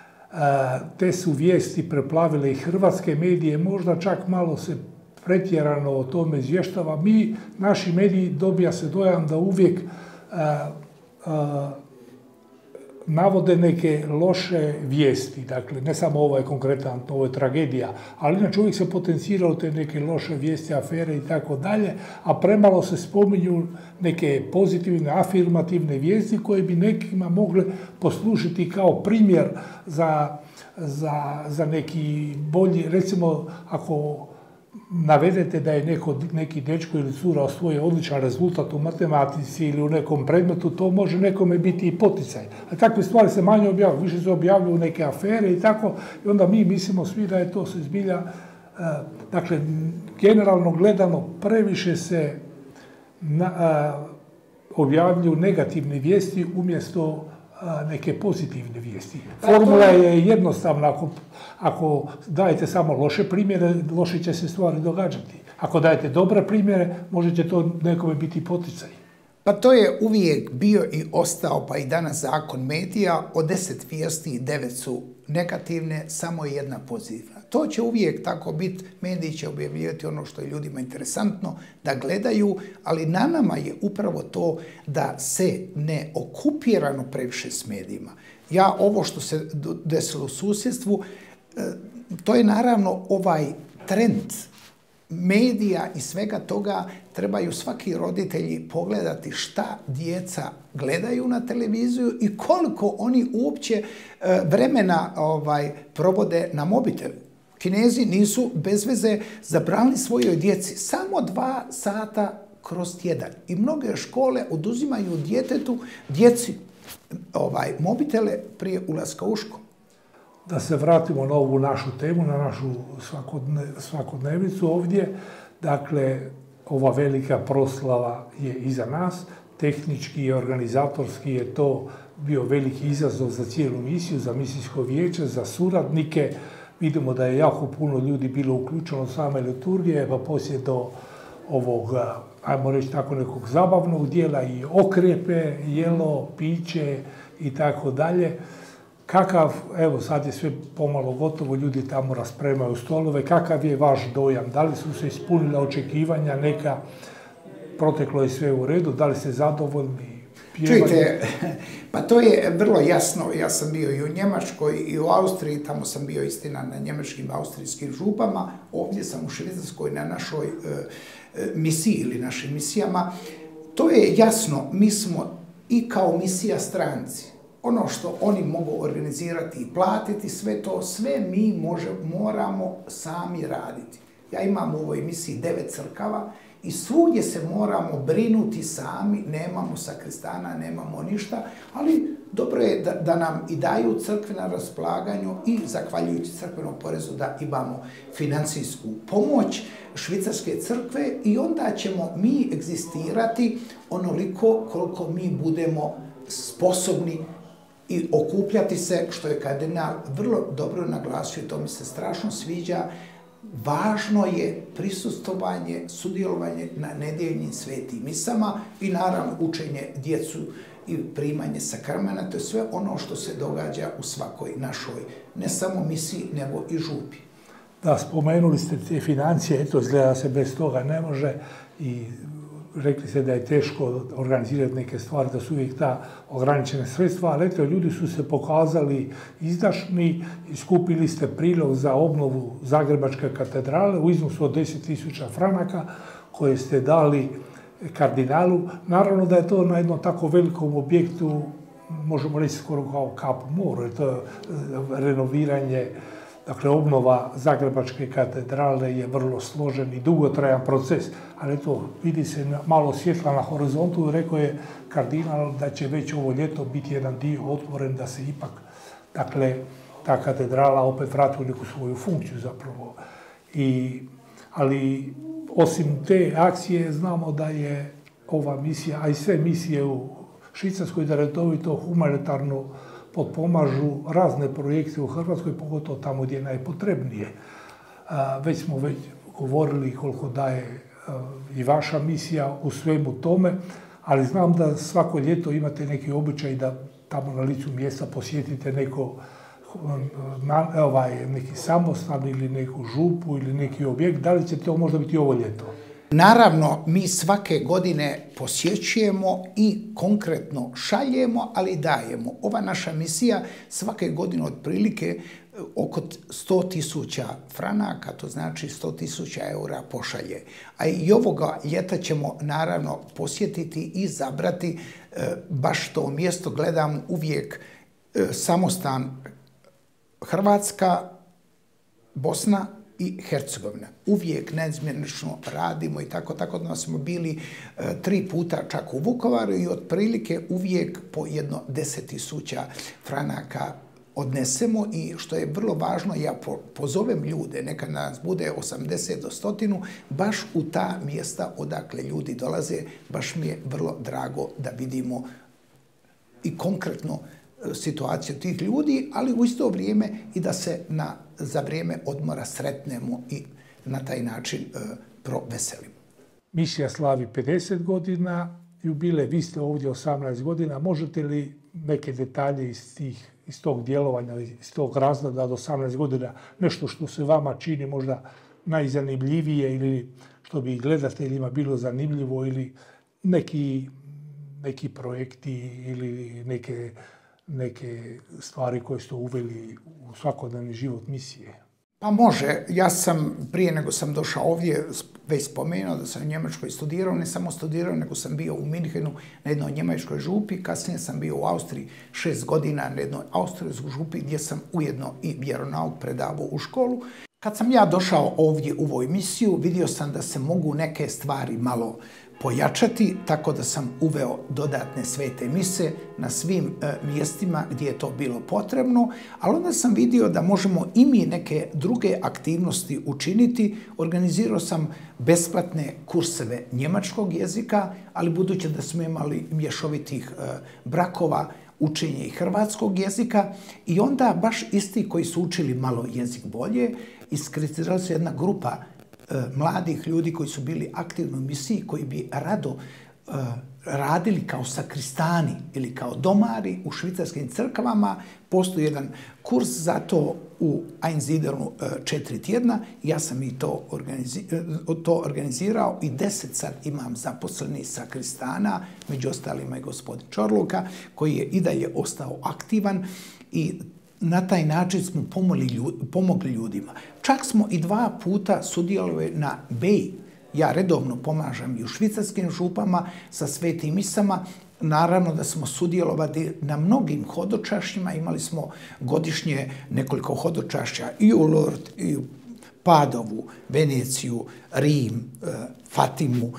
Te su vijesti preplavile i hrvatske medije, možda čak malo se pretjerano o tome izvještava. Mi, naši mediji, dobija se dojam da uvijek a, a, navode neke loše vijesti. Dakle, ne samo ovo je konkretan, ovo je tragedija, ali inače uvijek se potenciraju te neke loše vijesti, afere i tako dalje, a premalo se spominju neke pozitivne, afirmativne vijesti koje bi nekima mogle poslužiti kao primjer za, za, za neki bolji, recimo, ako navedete da je neko, neki dečko ili cura osvojio odličan rezultat u matematici ili u nekom predmetu, to može nekome biti i poticaj. A takve stvari se manje objavljuju, više se objavljuju neke afere i tako, i onda mi mislimo svi da je to se zbilja, dakle, generalno gledano, previše se na, a, objavljuju negativne vijesti umjesto a, neke pozitivne vijesti. Formula je jednostavna. Ako, ako dajete samo loše primjere, loše će se stvari događati. Ako dajete dobre primjere, može će to nekome biti poticaj. Pa to je uvijek bio i ostao, pa i danas zakon medija. Od deset vijesti, devet su negativne, samo je jedna pozitivna. To će uvijek tako biti. Mediji će objavljivati ono što je ljudima interesantno da gledaju, ali na nama je upravo to da se ne okupirano previše s medijima. Ja, ovo što se desilo u susjedstvu, to je naravno ovaj trend medija i svega toga. Trebaju svaki roditelji pogledati šta djeca gledaju na televiziju i koliko oni uopće vremena ovaj, provode na mobitelu. Kinezi nisu bez veze zabranili svojoj djeci samo dva sata kroz tjedan. I mnoge škole oduzimaju djetetu, djeci ovaj, mobitele prije ulaska u školu. Da se vratimo na ovu našu temu, na našu svakodne, svakodnevicu ovdje. Dakle, ova velika proslava je iza nas. Tehnički i organizatorski je to bio veliki izazov za cijelu misiju, za misijsko vijeće, za suradnike. Vidimo da je jako puno ljudi bilo uključeno same liturgije, pa poslije do ovog, ajmo reći tako, nekog zabavnog dijela i okrepe, jelo, piće i tako dalje. Kakav, evo sad je sve pomalo gotovo, ljudi tamo raspremaju stolove, kakav je vaš dojam? Da li su se ispunila očekivanja neka, proteklo je sve u redu, da li ste zadovoljni? Čujte, pa to je vrlo jasno. Ja sam bio i u Njemačkoj i u Austriji, tamo sam bio istina na njemačkim i austrijskim župama, ovdje sam u Švicarskoj na našoj e, misiji ili našim misijama. To je jasno, mi smo i kao misija stranci. Ono što oni mogu organizirati i platiti, sve to, sve mi može, moramo sami raditi. Ja imam u ovoj misiji devet crkava i svugdje se moramo brinuti sami, nemamo sakristana, nemamo ništa, ali dobro je da, da nam i daju crkve na raspolaganju i zahvaljujući crkvenom porezu da imamo financijsku pomoć švicarske crkve i onda ćemo mi egzistirati onoliko koliko mi budemo sposobni i okupljati se, što je kardinal vrlo dobro naglasio, to mi se strašno sviđa. Važno je prisustvovanje, sudjelovanje na nedjeljnim svetim misama i naravno učenje djecu i primanje sakramenta, to je sve ono što se događa u svakoj našoj, ne samo misiji, nego i župi. Da, spomenuli ste te financije, eto, izgleda da se bez toga ne može i rekli ste da je teško organizirati neke stvari, da su uvijek ta ograničene sredstva, ali eto, ljudi su se pokazali izdašni i skupili ste prilog za obnovu Zagrebačke katedrale u iznosu od deset tisuća franaka koje ste dali kardinalu. Naravno da je to na jednom tako velikom objektu, možemo reći skoro kao kap u moru, je to renoviranje. Dakle, obnova Zagrebačke katedrale je vrlo složen i dugotrajan proces, ali eto, vidi se malo svjetla na horizontu. Rekao je kardinal da će već ovo ljeto biti jedan dio otvoren, da se ipak, dakle, ta katedrala opet vrati u neku svoju funkciju zapravo. I, ali osim te akcije znamo da je ova misija, a i sve misije u Švicarskoj, da redovito humanitarno potpomažu razne projekte u Hrvatskoj, pogotovo tamo gdje je najpotrebnije. Već smo već govorili koliko daje i vaša misija u svemu tome, ali znam da svako ljeto imate neki običaj da tamo na licu mjesta posjetite neko, ovaj, neki samostan ili neku župu ili neki objekt. Da li će to možda biti ovo ljeto? Naravno, mi svake godine posjećujemo i konkretno šaljemo, ali i dajemo. Ova naša misija svake godine otprilike oko sto tisuća franaka, to znači sto tisuća eura pošalje. A i ovoga ljeta ćemo naravno posjetiti i zabrati baš to mjesto. Gledam uvijek samostan Hrvatska, Bosna i Hercegovina. Uvijek neizmjenično radimo i tako, tako da smo bili e, tri puta čak u Vukovaru i otprilike uvijek po jedno deset tisuća franaka odnesemo i što je vrlo važno, ja po, pozovem ljude, neka nas bude osamdeset do stotinu, baš u ta mjesta odakle ljudi dolaze, baš mi je vrlo drago da vidimo i konkretno situaciju tih ljudi, ali u isto vrijeme i da se na, za vrijeme odmora sretnemo i na taj način e, proveselimo. Misija slavi pedeset godina, jubilej, vi ste ovdje osamnaest godina. Možete li neke detalje iz, tih, iz tog djelovanja, iz tog razdoblja od osamnaest godina, nešto što se vama čini možda najzanimljivije ili što bi gledateljima bilo zanimljivo ili neki, neki projekti ili neke neke stvari koje ste uveli u svakodnevni život misije? Pa može. Ja sam, prije nego sam došao ovdje, već spomenuo da sam u Njemačkoj studirao, ne samo studirao, nego sam bio u Minhenu na jednoj njemačkoj župi, kasnije sam bio u Austriji šest godina na jednoj austrijskoj župi gdje sam ujedno i vjeronauk predavao u školu. Kad sam ja došao ovdje u ovu misiju, vidio sam da se mogu neke stvari malo pojačati, tako da sam uveo dodatne svete mise na svim e, mjestima gdje je to bilo potrebno, ali onda sam vidio da možemo i mi neke druge aktivnosti učiniti. Organizirao sam besplatne kurseve njemačkog jezika, ali budući da smo imali mješovitih e, brakova, učenje i hrvatskog jezika i onda baš isti koji su učili malo jezik bolje, iskristalizirala se jedna grupa mladih ljudi koji su bili aktivni u misiji, koji bi rado uh, radili kao sakristani ili kao domari u švicarskim crkvama. Postoji jedan kurs za to u Einsiedernu uh, četiri tjedna. Ja sam i to, organizi uh, to organizirao i deset sad imam zaposleni sakristana, među ostalima i gospodin Čorluka, koji je i dalje ostao aktivan i na taj način smo pomogli ljudima. Čak smo i dva puta sudjelovali na Beji. Ja redovno pomažem i u švicarskim župama sa svetim misama. Naravno da smo sudjelovali na mnogim hodočašćima. Imali smo godišnje nekoliko hodočašća i u Lourdes, i u Padovu, Veneciju, Rim, Fatimu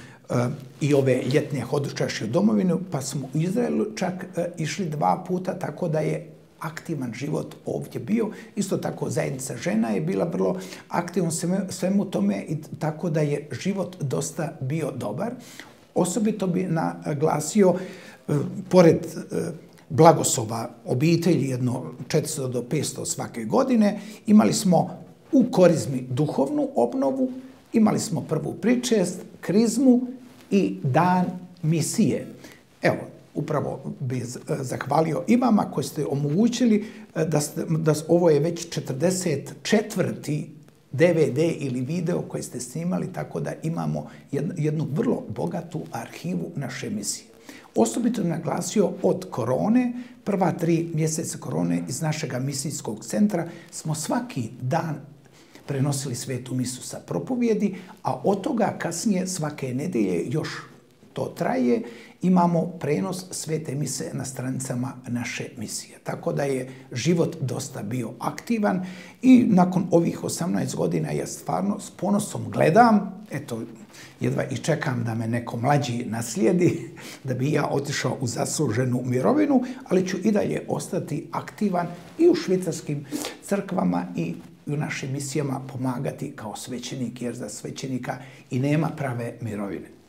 i ove ljetne hodočašće u domovinu. Pa smo u Izraelu čak išli dva puta, tako da je aktivan život ovdje bio. Isto tako zajednica žena je bila vrlo aktivna svemu tome i tako da je život dosta bio dobar. Osobito bi naglasio, pored blagoslova obitelji, jedno četiristo do petsto svake godine. Imali smo u korizmi duhovnu obnovu, imali smo prvu pričest, krizmu i dan misije. Evo, upravo bih zahvalio i vama koji ste omogućili da, ste, da ovo je već četrdeset četvrti D V D ili video koji ste snimali, tako da imamo jednu, jednu vrlo bogatu arhivu naše emisije. Osobito naglasio od korone, prva tri mjeseca korone iz našega misijskog centra smo svaki dan prenosili svetu misu sa propovjedi, a od toga kasnije svake nedelje još to traje, imamo prenos svete mise na stranicama naše misije. Tako da je život dosta bio aktivan i nakon ovih osamnaest godina ja stvarno s ponosom gledam, eto, jedva i čekam da me neko mlađi naslijedi, da bi ja otišao u zasluženu mirovinu, ali ću i dalje ostati aktivan i u švicarskim crkvama i u našim misijama pomagati kao svećenik, jer za svećenika i nema prave mirovine.